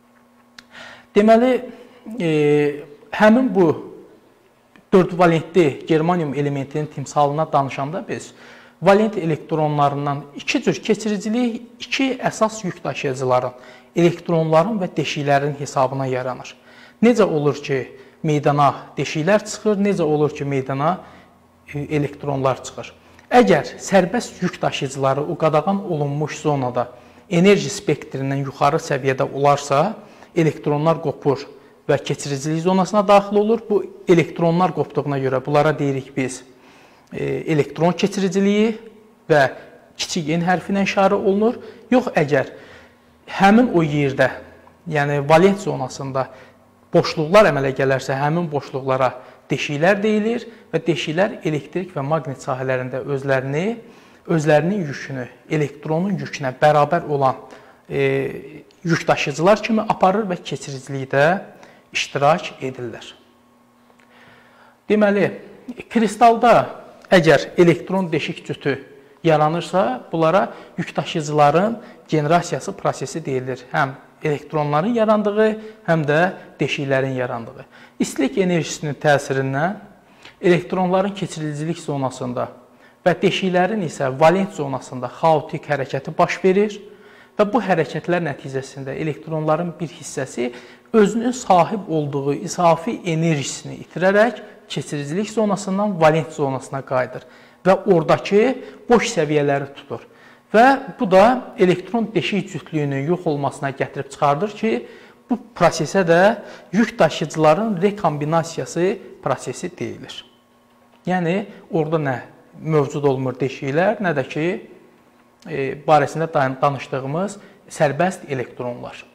Deməli, e, həmin bu dörd valentli germanium elementinin timsalına danışanda biz valent elektronlarından iki cür keçiricilik, iki əsas yük daşıyıcıların, elektronların və deşiklərin hesabına yaranır. Necə olur ki, meydana deşiklər çıxır, necə olur ki, meydana elektronlar çıxır. Əgər sərbəst yük daşıyıcıları o qadağan olunmuş zonada enerji spektrindən yuxarı səviyyədə olarsa, elektronlar qopur və keçiricilik zonasına daxil olur. Bu elektronlar qopduğuna görə bunlara deyirik biz elektron keçiriciliyi və kiçik N hərfinə işarə olunur. Yox, əgər həmin o yerdə, yəni valent zonasında boşluqlar əmələ gələrsə, həmin boşluqlara deşiklər deyilir və deşiklər elektrik və maqnit sahələrində özlərini, özlərinin yükünü, elektronun yükünə bərabər olan e, yük daşıyıcılar kimi aparır və keçiricilikdə iştirak edirlər. Deməli, kristalda əgər elektron deşik cütü yaranırsa, bunlara yük daşıyıcıların generasiyası prosesi deyilir. Həm elektronların yarandığı, həm də deşiklərin yarandığı. İstilik enerjisinin təsirindən elektronların keçiricilik zonasında və deşiklərin isə valent zonasında xaotik hərəkəti baş verir və bu hərəkətlər nəticəsində elektronların bir hissəsi özünün sahib olduğu izafi enerjisini itirərək keçiricilik zonasından valent zonasına qayıdır və oradakı boş səviyyələri tutur. Və bu da elektron deşik cütlüyünün yox olmasına gətirib çıxardır ki, bu prosesə də yük daşıyıcıların rekombinasiyası prosesi deyilir. Yəni, orada nə mövcud olmur deşiklər, nə də ki, e, barəsində danışdığımız sərbəst elektronlar.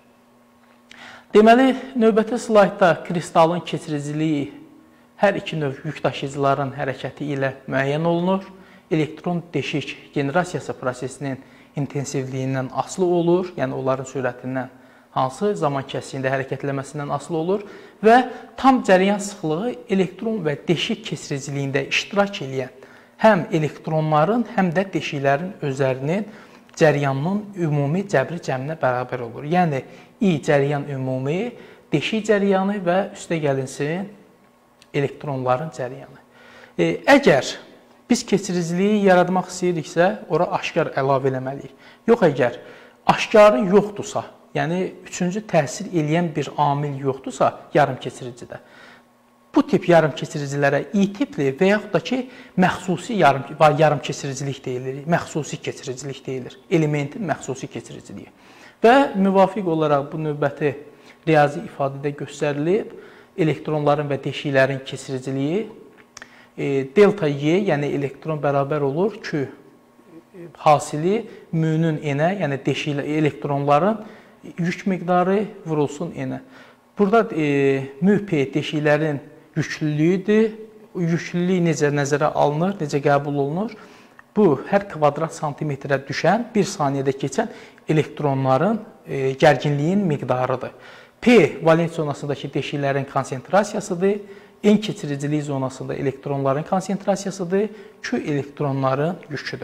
Deməli, növbəti slaydda kristalın keçiriciliyi hər iki növ yük daşıyıcıların hərəkəti ilə müəyyən olunur. Elektron deşik generasiyası prosesinin intensivliyindən asılı olur, yəni onların sürətindən hansı zaman kəsiyində hərəkətləməsindən asılı olur və tam cəryan sıxlığı elektron və deşik keçiriciliyində iştirak edən həm elektronların, həm də deşiklərin özlərinin cəryanının ümumi cəbri cəminə bərabər olur. Yəni, I cəryan ümumi, deşik cəryanı və üstə gəlinsin elektronların cəryanı. E, əgər biz keçiriciliyi yaratmaq istəyiriksə, ora aşkar əlavə eləməliyik. Yox, əgər aşkarı yoxdursa, yəni üçüncü təsir eləyən bir amil yoxdursa yarım keçiricidə, bu tip yarım keçiricilərə I tipli və yaxud da ki, məxsusi yarım, yarım keçiricilik deyilir, məxsusi keçiricilik deyilir, elementin məxsusi keçiriciliyi. Və müvafiq olaraq bu növbəti riyazi ifadədə göstərilib, elektronların və deşiklərin keçiriciliyi delta Y, yəni elektron bərabər olur ki, hasili mü-nün N-ə, yəni deşik elektronların yük miqdarı vurulsun N-ə. Burada e, mü P deşiklərin yüklülüyüdür, yüklülük necə nəzərə alınır, necə qəbul olunur? Bu, hər kvadrat santimetrə düşən, bir saniyədə keçən elektronların e, gərginliyin miqdarıdır. P valent zonasındakı deşiklərin konsentrasiyasıdır. N keçiricilik zonasında elektronların konsentrasiyasıdır. Q elektronların yüküdür.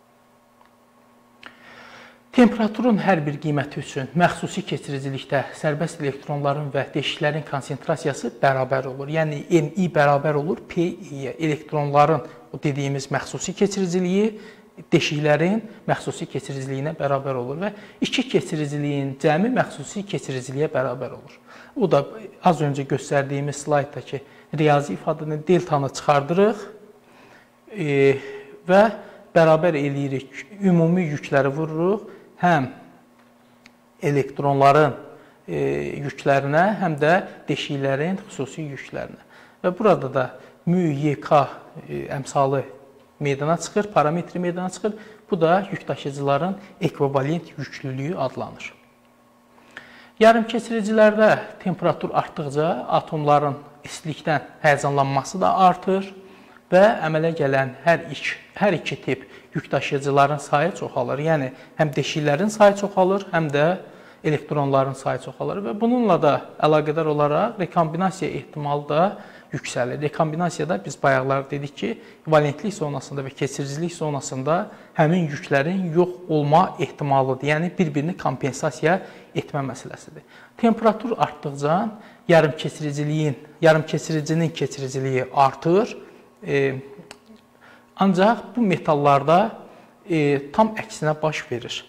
Temperaturun hər bir qiyməti üçün məxsusi keçiricilikdə sərbəst elektronların və deşiklərin konsentrasiyası bərabər olur. Yəni, Ni bərabər olur P-yə. Elektronların o dediyimiz məxsusi keçiriciliyi deşiklərin məxsusi keçiriciliyinə bərabər olur və iki keçiriciliyin cəmi məxsusi keçiriciliyə bərabər olur. O da az öncə göstərdiyimiz slayddakı riyazi ifadəni deltanı çıxardırıq e, və bərabər eləyirik. Ümumi yükləri vururuq həm elektronların e, yüklərinə, həm də deşiklərin xüsusi yüklərinə. Və burada da mü, Y K e, əmsalı meydana çıxır, parametri meydana çıxır. Bu da yük daşıyıcıların ekvivalent yüklülüyü adlanır. Yarımkeçiricilərdə temperatur artdıqca atomların istilikdən həyəcanlanması da artır və əmələ gələn hər iki, hər iki tip yük daşıyıcıların sayı çoxalır. Yəni, həm deşiklərin sayı çoxalır, həm də elektronların sayı çoxalır və bununla da əlaqədar olaraq rekombinasiya ehtimalı da yüksəlir. Rekombinasiyada biz bayaqlar dedik ki, valentlik zonasında və keçiricilik zonasında həmin yüklərin yox olma ehtimalıdır. Yəni, bir-birini kompensasiya etmə məsələsidir. Temperatur artdıqca yarımkeçiriciliyin, yarımkeçiricinin keçiriciliyi artır. E, ancaq bu metallarda e, tam əksinə baş verir.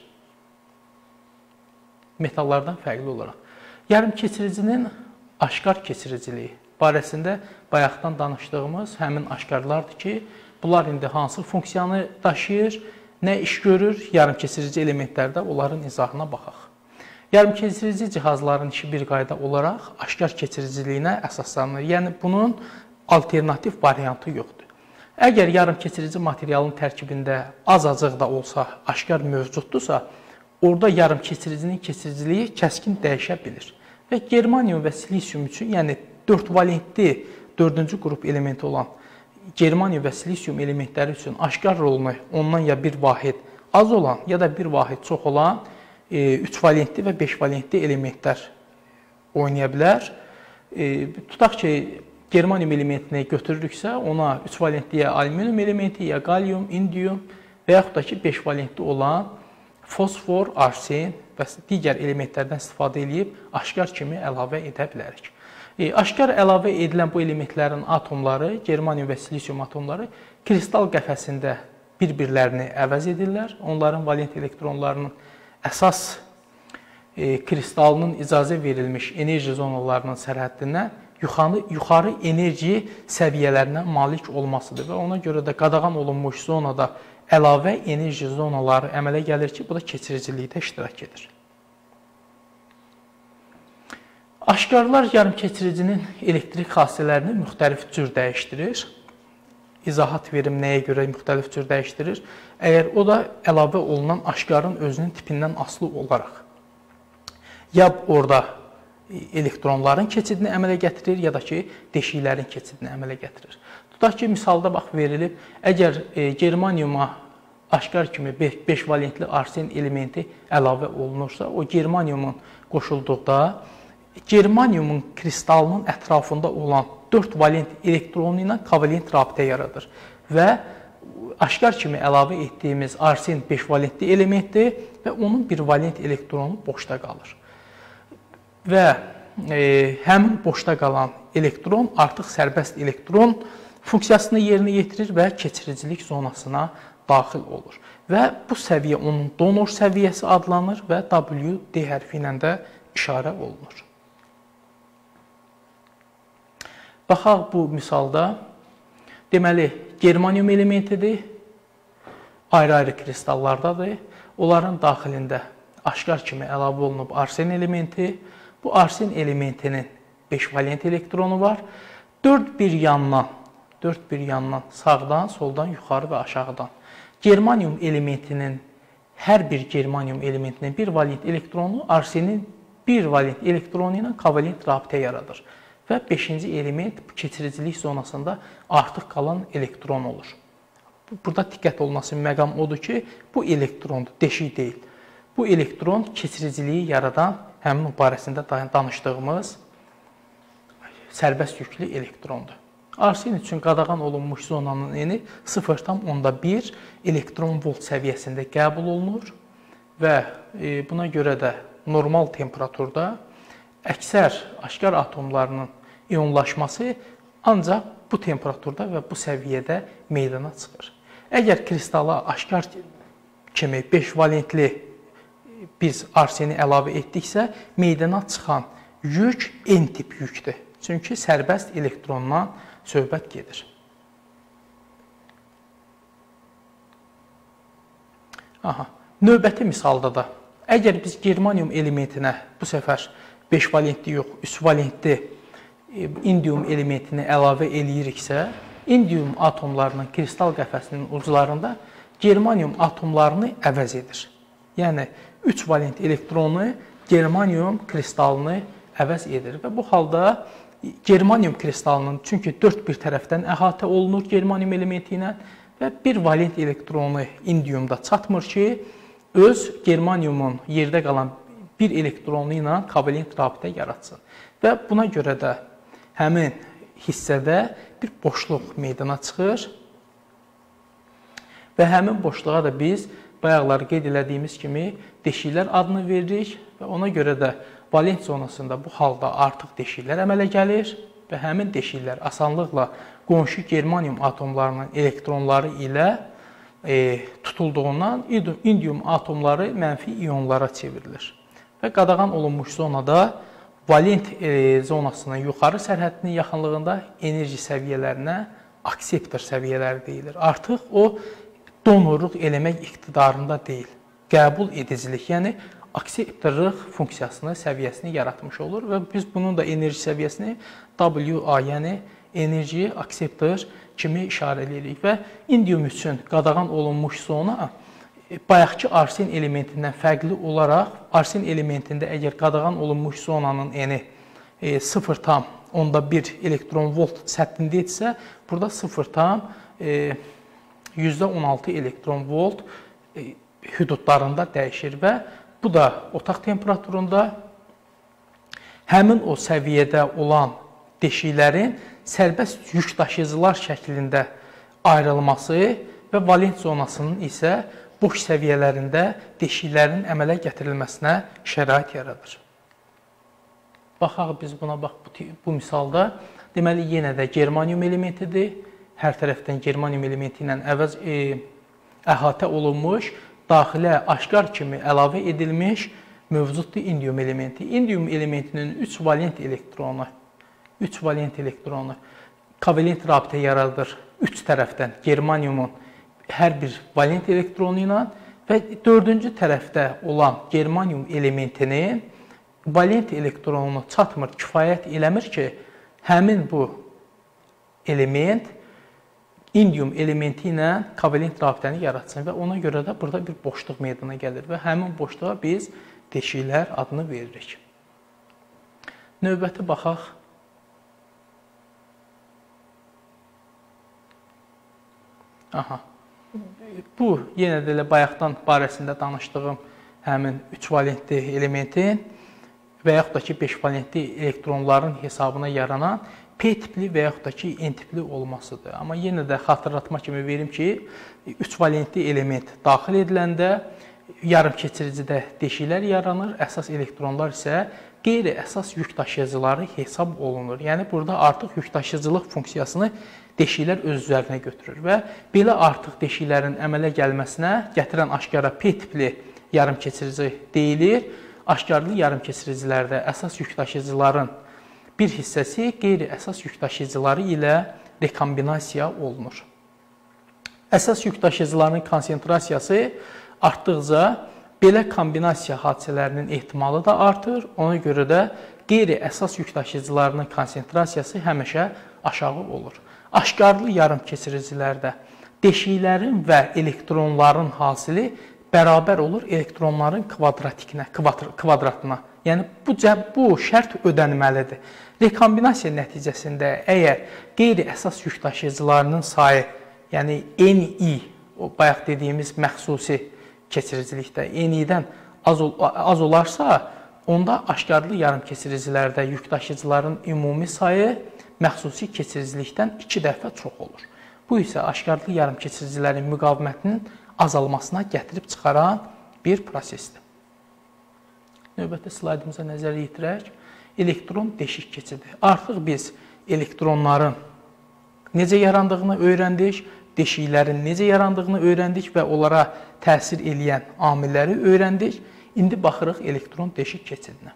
Metallardan fərqli olaraq. Yarımkeçiricinin aşkar keçiriciliyi barəsində bayaqdan danışdığımız həmin aşkarlardır ki, bunlar indi hansı funksiyanı daşıyır, nə iş görür, yarımkeçirici elementlərdə onların izahına baxaq. Yarımkeçirici cihazların işi bir qayda olaraq aşkar keçiriciliyinə əsaslanır. Yəni, bunun alternativ variantı yoxdur. Əgər yarımkeçirici materialın tərkibində az-acıq da olsa aşkar mövcuddursa, orada yarımkeçiricinin keçiriciliyi kəskin dəyişə bilir. Və germanium və silisium üçün, yəni dörd valentli dördüncü qrup elementi olan germanium və silisium elementləri üçün aşkar rolunu ondan ya bir vahid az olan, ya da bir vahid çox olan üç valentli və beş valentli elementlər oynaya bilər. Tutaq ki, germanium elementini götürürüksə, ona üç valentliyə alüminium elementi, ya qalyum, indium və yaxud da ki, beş valentli olan fosfor, arsen və digər elementlərdən istifadə edib aşkar kimi əlavə edə bilərik. E, aşkar əlavə edilən bu elementlərin atomları, germanium və silisium atomları kristal qəfəsində bir-birlərini əvəz edirlər. Onların valent elektronlarının əsas e, kristalının icazə verilmiş enerji zonalarının sərhəddindən yuxarı, yuxarı enerji səviyyələrinə malik olmasıdır və ona görə də qadağan olunmuş zonada əlavə enerji zonaları əmələ gəlir ki, bu da keçiricilikdə iştirak edir. Aşkarlar yarımkeçiricinin elektrik xassələrini müxtəlif cür dəyişdirir. İzahat verim nəyə görə müxtəlif cür dəyişdirir? Əgər o da əlavə olunan aşkarın özünün tipindən asılı olaraq ya orada elektronların keçidini əmələ gətirir, ya da ki, deşiklərin keçidini əmələ gətirir. Tutaq ki, misalda bax verilib, əgər e, germaniuma aşkar kimi beş valentli arsen elementi əlavə olunursa, o germaniumun qoşulduqda germaniumun kristalının ətrafında olan dörd valent elektronu ilə kovalent rabitə yaradır və aşkar kimi əlavə etdiyimiz arsen beş valentli elementdir və onun bir valent elektronu boşda qalır. Və e, həmin boşda qalan elektron artıq sərbəst elektron funksiyasını yerinə yetirir və keçiricilik zonasına daxil olur. Və bu səviyyə onun donor səviyyəsi adlanır və W D hərfi ilə də işarə olunur. Baxaq bu misalda, deməli, germanium elementidir, ayrı-ayrı kristallardadır. Onların daxilində aşkar kimi əlavə olunub arsen elementi. Bu arsen elementinin beş valent elektronu var. dörd bir yandan, dörd bir yandan sağdan, soldan, yuxarı və aşağıdan germanium elementinin, hər bir germanium elementinin bir valent elektronu arsenin bir valent elektronu ilə kovalent rabitə yaradır. və beşinci element keçiricilik zonasında artıq qalan elektron olur. Burada diqqət olması məqam odur ki, bu elektrondur, deşik deyil. Bu elektron keçiriciliyi yaradan həmin o barəsində danışdığımız sərbəst yüklü elektrondur. Arsen üçün qadağan olunmuş zonanın eni sıfır tam onda bir elektron volt səviyyəsində qəbul olunur və buna görə də normal temperaturda əksər aşkar atomlarının ionlaşması ancaq bu temperaturda və bu səviyyədə meydana çıxır. Əgər kristala aşkar kimi beş valentli biz arseni əlavə etdiksə, meydana çıxan yük N-tip yükdür. Çünki sərbəst elektrondan söhbət gedir. Aha, növbəti misalda da, əgər biz germanium elementinə bu səfər beş valentli yox, üç valentli indium elementini əlavə eləyiriksə, indium atomlarının kristal qəfəsinin uclarında germanium atomlarını əvəz edir. Yəni, üç valent elektronu germanium kristalını əvəz edir və bu halda germanium kristalının, çünki dörd bir tərəfdən əhatə olunur germanium elementi ilə və bir valent elektronu indiumda çatmır ki, öz germaniumun yerdə qalan bir elektronu ilə kovalent rabitə yaratsın. Və buna görə də həmin hissədə bir boşluq meydana çıxır və həmin boşluğa da biz bayaqlar qeyd elədiyimiz kimi deşiklər adını veririk və ona görə də valent zonasında bu halda artıq deşiklər əmələ gəlir və həmin deşiklər asanlıqla qonşu germanium atomlarının elektronları ilə e, tutulduğundan indium atomları mənfi ionlara çevrilir. Və qadağan olunmuş zonada valent e, zonasının yuxarı sərhədinin yaxınlığında enerji səviyyələrinə akseptor səviyyələri deyilir. Artıq o donorluq eləmək iqtidarında deyil, qəbul edicilik, yəni akseptorluq funksiyasını, səviyyəsini yaratmış olur və biz bunun da enerji səviyyəsini W A, yəni enerji akseptor kimi işarə edirik və indium üçün qadağan olunmuş zona bayaqki arsen elementindən fərqli olaraq, arsen elementində əgər qadağan olunmuş zonanın eni sıfır tam onda bir elektron volt səthində etsə, burada sıfır tam yüzdə on altı elektron volt hüdudlarında dəyişir və bu da otaq temperaturunda həmin o səviyyədə olan deşiklərin sərbəst yük daşıyıcılar şəklində ayrılması və valent zonasının isə boş səviyyələrində deşiklərin əmələ gətirilməsinə şərait yaradır. Baxaq biz buna bax bu, bu misalda. Deməli, yenə də germanium elementidir. Hər tərəfdən germanium elementi ilə əvəz e, əhatə olunmuş, daxilə aşkar kimi əlavə edilmiş mövcuddur indium elementi. Indium elementinin üç valent elektronu, üç valent elektronu kovalent rabitə yaradır üç tərəfdən germaniumun hər bir valent elektronu ilə və dördüncü tərəfdə olan germanium elementinin valent elektronunu çatmır, kifayət eləmir ki, həmin bu element indium elementi ilə kovalent rabitəni yaratsın və ona görə də burada bir boşluq meydana gəlir və həmin boşluğa biz deşiklər adını veririk. Növbəti baxaq. Aha. Bu, yenə də elə bayaqdan barəsində danışdığım həmin üç valentli elementin və yaxud da ki, beş valentli elektronların hesabına yaranan P tipli və yaxud da ki, N tipli olmasıdır. Amma yenə də xatırlatma kimi verim ki, üç valentli element daxil ediləndə yarım keçiricidə deşiklər yaranır, əsas elektronlar isə qeyri-əsas yük daşıyıcıları hesab olunur. Yəni, burada artıq yük daşıyıcılıq funksiyasını deşiklər öz üzərinə götürür və belə artıq deşiklərin əmələ gəlməsinə gətirən aşkara P tipli yarım keçirici deyilir. Aşkarlı yarım keçiricilərdə əsas yük daşıyıcıların bir hissəsi qeyri-əsas yük daşıyıcıları ilə rekombinasiya olunur. Əsas yük daşıyıcılarının konsentrasiyası artdıqca belə kombinasiya hadisələrinin ehtimalı da artır. Ona görə də qeyri-əsas yük daşıyıcılarının konsentrasiyası həmişə aşağı olur. Aşkarlı yarım keçiricilərdə deşiklərin və elektronların hasili bərabər olur elektronların kvadratikinə, kvadratına. Yəni bu bu şərt ödənməlidir. Rekombinasiya nəticəsində əgər qeyri-əsas yük daşıyıcılarının sayı, yəni N I, o bayaq dediyimiz məxsusi keçiricilikdə N I-dən az, az olarsa, onda aşkarlı yarım keçiricilərdə yük daşıyıcıların ümumi sayı məxsusi keçiricilikdən iki dəfə çox olur. Bu isə aşkarlı yarım keçiricilərin müqavimətinin azalmasına gətirib çıxaran bir prosesdir. Növbəti slaydımıza nəzər yetirək. Elektron deşik keçidi. Artıq biz elektronların necə yarandığını öyrəndik, deşiklərin necə yarandığını öyrəndik və onlara təsir edən amilləri öyrəndik. İndi baxırıq elektron deşik keçidinə.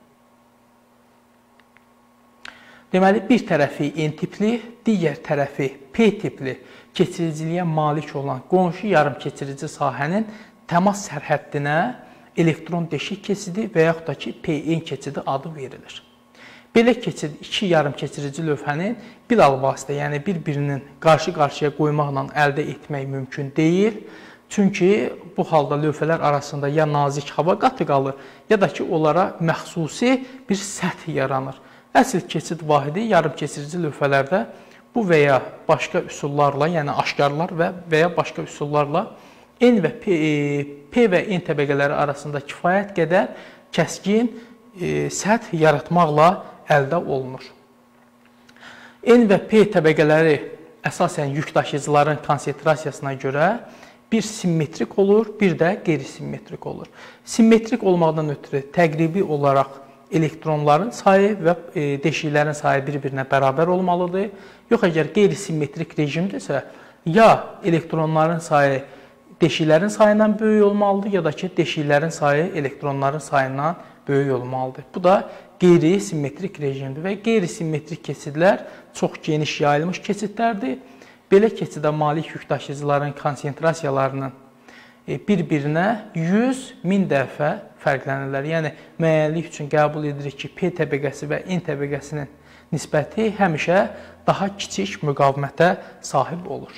Deməli, bir tərəfi N tipli, digər tərəfi P tipli keçiriciliyə malik olan qonşu yarım keçirici sahənin təmas sərhəddinə elektron deşik keçidi və yaxud da ki, P N keçidi adı verilir. Belə keçid iki yarım keçirici lövhənin bir al vasitə, yəni bir-birinin qarşı-qarşıya qoymaqla əldə etmək mümkün deyil. Çünki bu halda lövhələr arasında ya nazik hava qatı qalır, ya da ki, onlara məxsusi bir səth yaranır. Əsl keçid vahidi yarım keçirici lövhələrdə bu və ya başqa üsullarla, yəni aşkarlar və və ya başqa üsullarla N və P, P və N təbəqələri arasında kifayət qədər kəskin e, səth yaratmaqla əldə olunur. N və P təbəqələri əsasən yük daşıyıcıların konsentrasiyasına görə bir simmetrik olur, bir də qeyri-simmetrik olur. Simmetrik olmaqdan ötürü təqribi olaraq elektronların sayı və deşiklərin sayı bir-birinə bərabər olmalıdır. Yox, əgər qeyri-simmetrik rejimdirsə, ya elektronların sayı deşiklərin sayından böyük olmalıdır, ya da ki, deşiklərin sayı elektronların sayından böyük olmalıdır. Bu da qeyri-simmetrik rejimdir və qeyri-simmetrik keçidlər çox geniş yayılmış keçidlərdir. Belə keçidə malik yük daşıyıcıların konsentrasiyalarının bir-birinə yüz min dəfə fərqlənirlər. Yəni, müəyyənlik üçün qəbul edirik ki, P təbəqəsi və N təbəqəsinin nisbəti həmişə daha kiçik müqavimətə sahib olur.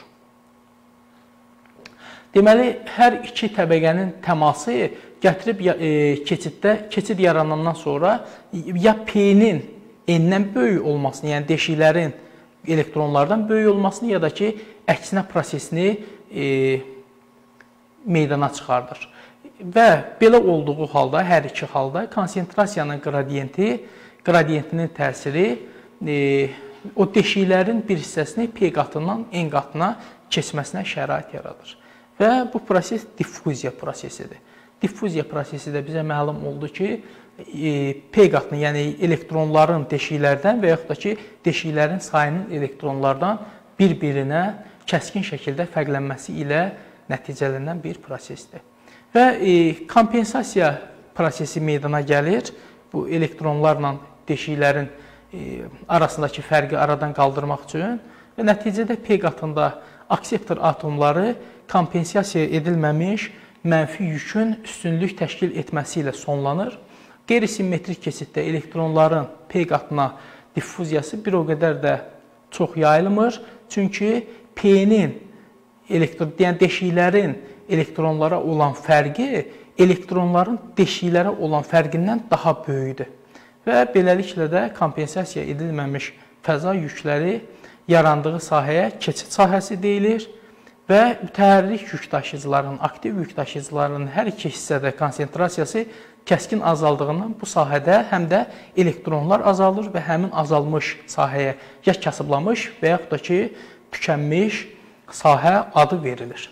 Deməli, hər iki təbəqənin təması gətirib keçiddə, keçid yaranandan sonra ya P-nin N-dən böyük olmasını, yəni deşiklərin elektronlardan böyük olmasını, ya da ki, əksinə prosesini e, meydana çıxardır. Və belə olduğu halda, hər iki halda konsentrasiyanın qradiyenti, qradiyentinin təsiri e, o deşiklərin bir hissəsini P qatından N qatına keçməsinə şərait yaradır. Və bu proses diffuziya prosesidir. Diffuziya prosesi də bizə məlum oldu ki, P qatını, yəni elektronların deşiklərdən və yaxud da ki, deşiklərin sayının elektronlardan bir-birinə kəskin şəkildə fərqlənməsi ilə nəticələnən bir prosesdir. Və e, kompensasiya prosesi meydana gəlir. Bu elektronlarla deşiklərin e, arasındakı fərqi aradan qaldırmaq üçün və nəticədə P qatında akseptor atomları kompensasiya edilməmiş mənfi yükün üstünlük təşkil etməsi ilə sonlanır. Qeyri-simmetrik keçiddə elektronların P qatına diffuziyası bir o qədər də çox yayılmır. Çünki P-nin yəni deşiklərin elektronlara olan fərqi elektronların deşiklərə olan fərqindən daha böyükdür. Və beləliklə də kompensasiya edilməmiş fəza yükləri yarandığı sahəyə keçid sahəsi deyilir və mütəhərrik yük daşıyıcıların, aktiv yük daşıyıcıların hər iki hissədə konsentrasiyası kəskin azaldığından bu sahədə həm də elektronlar azalır və həmin azalmış sahəyə ya kasıblamış və yaxud da ki, tükənmiş sahə adı verilir.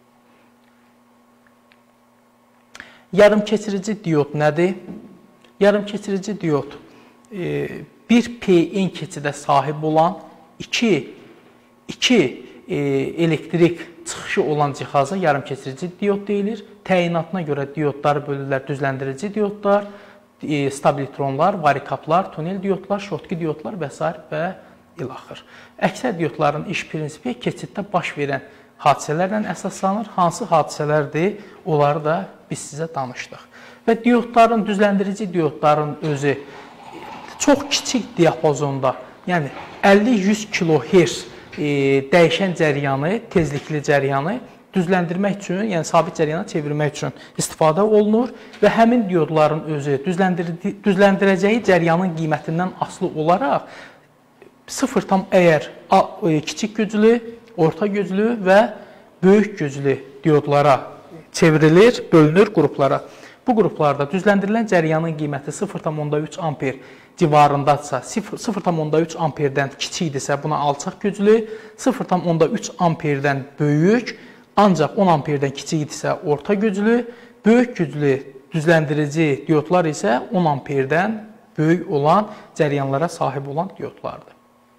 Yarım keçirici diod nədir? Yarım keçirici diod bir P N keçidə sahib olan iki, iki elektrik çıxışı olan cihaza yarım keçirici diod deyilir. Təyinatına görə diodları bölürlər düzləndirici diodlar, stabilitronlar, varikaplar, tunel diodlar, şortki diodlar və s. və ilaxır. Əksər diodların iş prinsipi keçiddə baş verən hadisələrlə əsaslanır. Hansı hadisələrdir, onları da biz sizə danışdıq. Və diodların, düzləndirici diodların özü çox kiçik diapazonda, yəni əlli yüz kilohertz e, dəyişən cəryanı, tezlikli cəryanı düzləndirmək üçün, yəni sabit cərəyana çevirmək üçün istifadə olunur və həmin diodların özü düzləndirəcəyi cərəyanın qiymətindən asılı olaraq sıfır tam əgər kiçik güclü, orta güclü və böyük güclü diodlara çevrilir, bölünür qruplara. Bu qruplarda düzləndirilən cərəyanın qiyməti sıfır tam onda üç amper civarındadsa, sıfır tam onda üç amperdən kiçikdirsə buna alçaq güclü, sıfır tam onda üç amperdən böyük, ancaq on amperdən kiçikdirsə orta güclü, böyük güclü düzləndirici diodlar isə on amperdən böyük olan cərəyanlara sahib olan diodlardır.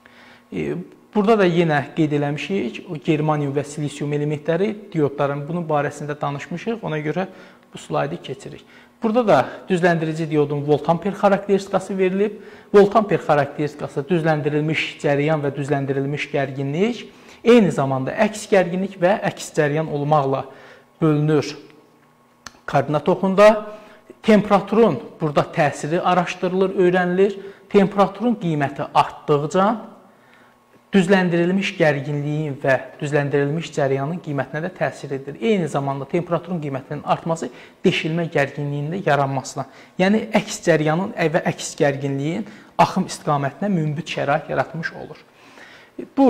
Burada da yenə qeyd eləmişik, o germanium və silisium elementləri diodların bunun barəsində danışmışıq, ona görə bu slaydı keçirik. Burada da düzləndirici diodun voltamper xarakteristikası verilib. Voltamper xarakteristikası düzləndirilmiş cərəyan və düzləndirilmiş gərginlik, eyni zamanda əks gərginlik və əks cərəyan olmaqla bölünür koordinat oxunda. Temperaturun burada təsiri araşdırılır, öyrənilir. Temperaturun qiyməti artdıqca düzləndirilmiş gərginliyin və düzləndirilmiş cərəyanın qiymətinə də təsir edir. Eyni zamanda temperaturun qiymətinin artması deşilmə gərginliyinin yaranmasına, yəni əks cərəyanın və əks gərginliyin axım istiqamətinə mümbit şərait yaratmış olur. Bu,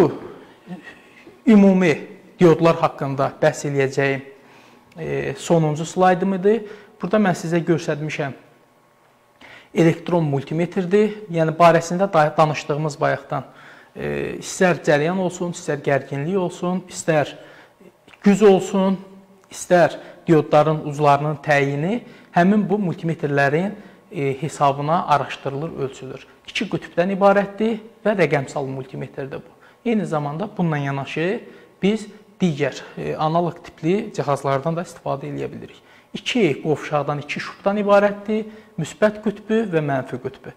ümumi diodlar haqqında bəhs eləyəcəyim sonuncu slaydım idi. Burada mən sizə göstərmişəm elektron multimetrdir, yəni barəsində danışdığımız bayaqdan İstər cərəyan olsun, istər gərginlik olsun, istər güc olsun, istər diodların uclarının təyini həmin bu multimetrlərin hesabına araşdırılır, ölçülür. İki qütbdən ibarətdir və rəqəmsal multimetrdir bu. Eyni zamanda bununla yanaşı biz digər analog tipli cihazlardan da istifadə edə bilirik. İki qovşaqdan, iki şubdan ibarətdir, müsbət qütbü və mənfi qütbü.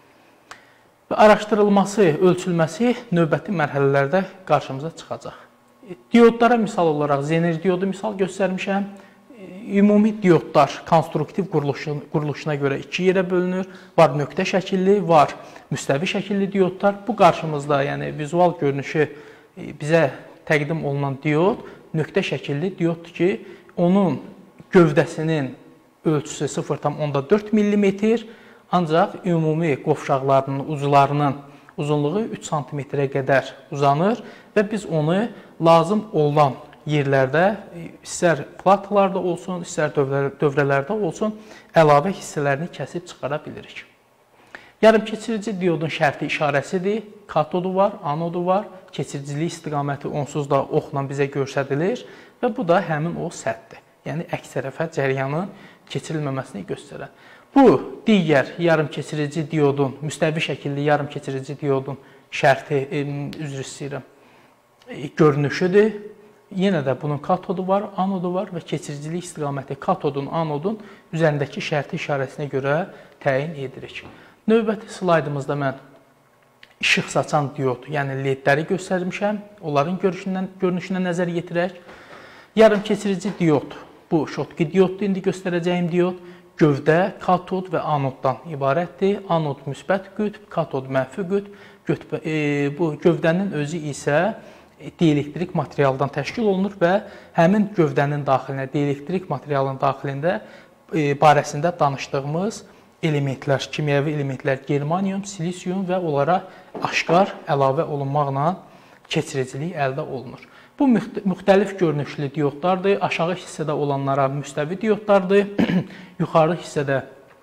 Araşdırılması, ölçülməsi növbəti mərhələlərdə qarşımıza çıxacaq. Diodlara misal olaraq zener diodu misal göstərmişəm. Ümumi diodlar konstruktiv quruluşuna görə iki yerə bölünür. Var nöqtə şəkilli, var müstəvi şəkilli diodlar. Bu qarşımızda, yəni vizual görünüşü bizə təqdim olunan diod nöqtə şəkilli dioddur ki, onun gövdəsinin ölçüsü sıfır tam onda dörd millimetr, ancaq ümumi qovşaqlarının uclarının uzunluğu üç santimetrə qədər uzanır və biz onu lazım olan yerlərdə, istər platalarda olsun, istər dövrələrdə olsun, əlavə hissələrini kəsib çıxara bilirik. Yarımkeçirici diodun şərti işarəsidir. Katodu var, anodu var. Keçiricilik istiqaməti onsuz da oxla bizə göstərilir və bu da həmin o səthdir. Yəni, əks tərəfə cərəyanın keçirilməməsini göstərən. Bu, digər yarımkeçirici diodun, müstəvi şəkilli yarımkeçirici diodun şərti, üzr istəyirəm, görünüşüdür. Yenə də bunun katodu var, anodu var və keçiricilik istiqaməti katodun, anodun üzərindəki şərti işarəsinə görə təyin edirik. Növbəti slaydımızda mən işıq saçan diod, yəni ledləri göstərmişəm. Onların görünüşünə nəzər yetirək. Yarımkeçirici diod, bu şotki dioddur, indi göstərəcəyim diod. Gövdə katod və anoddan ibarətdir. Anod müsbət qütb, katod mənfi qütb. Bu gövdənin özü isə dielektrik materialdan təşkil olunur və həmin gövdənin daxilində, dielektrik materialın daxilində barəsində danışdığımız elementlər, kimyəvi elementlər germanium, silisium və onlara aşkar əlavə olunmaqla keçiricilik əldə olunur. Bu müxtəlif görünüşlü diodlardır. Aşağı hissədə olanlara müstəvi diodlardır. Yuxarı hissədə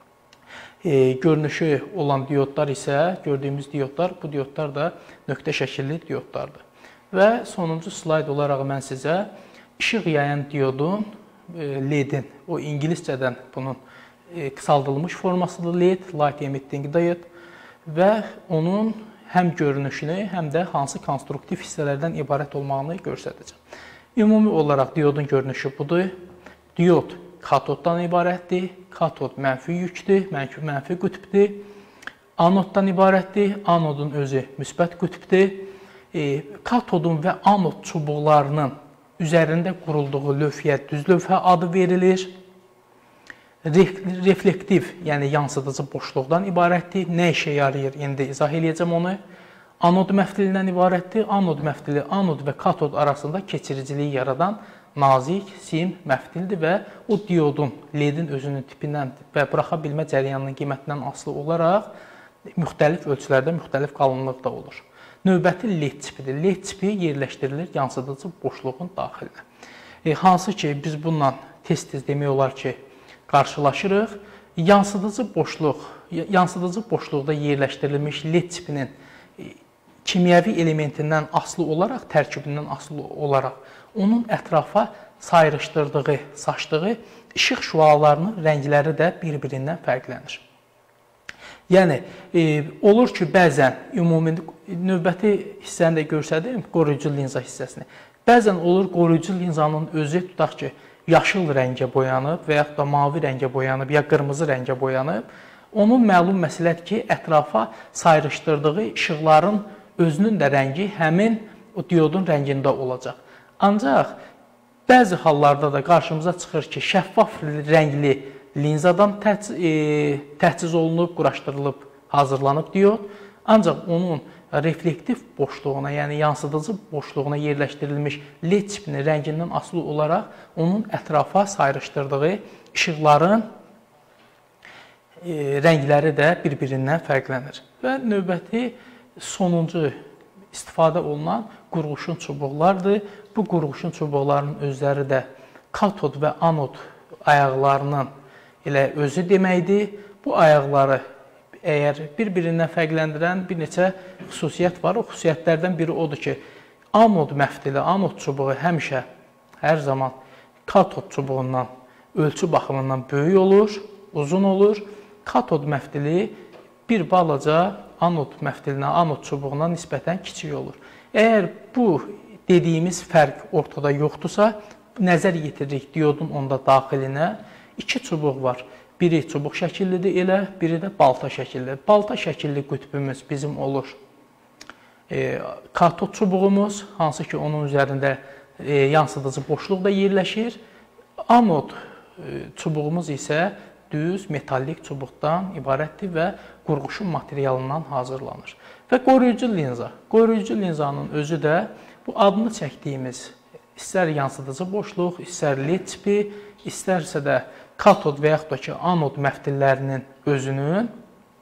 e, görünüşü olan diodlar isə, gördüyümüz diodlar, bu diodlar da nöqtə şəkilli diodlardır. Və sonuncu slayd olaraq mən sizə işıq yayan diodun, e, ledin, o ingiliscədən bunun e, qısaldılmış formasıdır led, light emitting diode və onun həm görünüşünü, həm də hansı konstruktiv hissələrdən ibarət olmağını göstərəcəm. Ümumi olaraq diodun görünüşü budur. Diod katoddan ibarətdir. Katod mənfi yükdür, mənfi qütbdür. Anoddan ibarətdir. Anodun özü müsbət qütbdür. E, katodun və anod çubuqlarının üzərində qurulduğu lövhəyə düz lövhə adı verilir. Reflektiv, yəni yansıdıcı boşluqdan ibarətdir. Nə işə yarayır? İndi izah eləyəcəm onu. Anod məftilindən ibarətdir. Anod məftili, anod və katod arasında keçiriciliyi yaradan nazik, sim, məftildir və o diodun, ledin özünün tipindən və buraxa bilmə cəryanının qiymətindən asılı olaraq müxtəlif ölçülərdə müxtəlif qalınlıqda olur. Növbəti led tipidir. Led tipi yerləşdirilir yansıdıcı boşluğun daxilinə. E, hansı ki, biz bununla tez-tez demək olar ki, qarşılaşırıq. Yansıdıcı boşluq, yansıdıcı boşluqda yerləşdirilmiş led tipinin kimyəvi elementindən asılı olaraq, tərkibindən asılı olaraq onun ətrafa sayrışdırdığı, saçdığı işıq şüalarının rəngləri də bir-birindən fərqlənir. Yəni, e, olur ki, bəzən, ümumi növbəti hissəni də görsədim, qoruyucu linza hissəsini. Bəzən olur, qoruyucu linzanın özü, tutaq ki, yaşıl rəngə boyanıb və yaxud da mavi rəngə boyanıb, ya qırmızı rəngə boyanıb. Onun məlum məsələdir ki, ətrafa sayrışdırdığı işıqların özünün də rəngi həmin o diodun rəngində olacaq. Ancaq bəzi hallarda da qarşımıza çıxır ki, şəffaf rəngli linzadan təhciz olunub, quraşdırılıb, hazırlanıb diod. Ancaq onun reflektiv boşluğuna, yəni yansıdıcı boşluğuna yerləşdirilmiş led tipinin rəngindən asılı olaraq onun ətrafa sayrışdırdığı işıqların rəngləri də bir-birindən fərqlənir. Və növbəti sonuncu istifadə olunan qurğuşun çubuqlardır. Bu qurğuşun çubuqlarının özləri də katod və anod ayaqlarının elə özü deməkdir. Bu ayaqları əgər bir-birindən fərqləndirən bir neçə xüsusiyyət var. O xüsusiyyətlərdən biri odur ki, anod məfdili, anod çubuğu həmişə, hər zaman katod çubuğundan ölçü baxımından böyük olur, uzun olur. Katod məfdili bir balaca anod məfdilinə, anod çubuğuna nisbətən kiçik olur. Əgər bu dediyimiz fərq ortada yoxdursa, nəzər yetiririk diodun onda daxilinə. İki çubuq var. Biri çubuq şəkillidir elə, biri də balta şəkillidir. Balta şəkilli qütbümüz bizim olur. E, katod çubuğumuz, hansı ki onun üzərində e, yansıdıcı boşluq da yerləşir. Anod e, çubuğumuz isə düz metallik çubuqdan ibarətdir və qurğuşun materialından hazırlanır. Və qoruyucu linza. Qoruyucu linzanın özü də bu adını çəkdiyimiz istər yansıdıcı boşluq, istər led tipi, istərsə də katod və yaxud da ki, anod məftillərinin özünün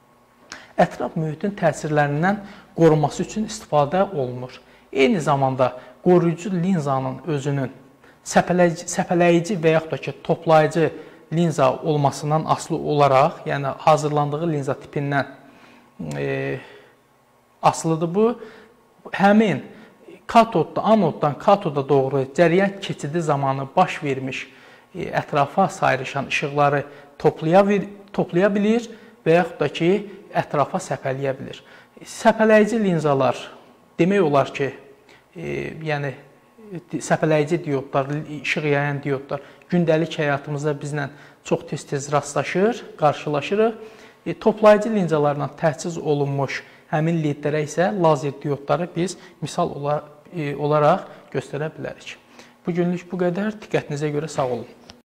ətraf mühitin təsirlərindən qorunması üçün istifadə olunur. Eyni zamanda qoruyucu linzanın özünün səpələyici, səpələyici və yaxud da ki, toplayıcı linza olmasından asılı olaraq, yəni hazırlandığı linza tipindən e, asılıdır bu. Həmin katodda, anoddan katoda doğru cəryan keçidi zamanı baş vermiş e, ətrafa sayrışan işıqları toplaya, toplaya bilir və yaxud da ki, ətrafa səpələyə bilir. Səpələyici linzalar demək olar ki, e, yəni səpələyici diodlar, işıq yayan diodlar gündəlik həyatımızda bizlə çox tez-tez rastlaşır, qarşılaşırıq. E, toplayıcı linzalarla təhciz olunmuş həmin ledlərə isə lazer diodları biz misal olaraq, e, olaraq göstərə bilərik. Bugünlük bu qədər. Diqqətinizə görə sağ olun.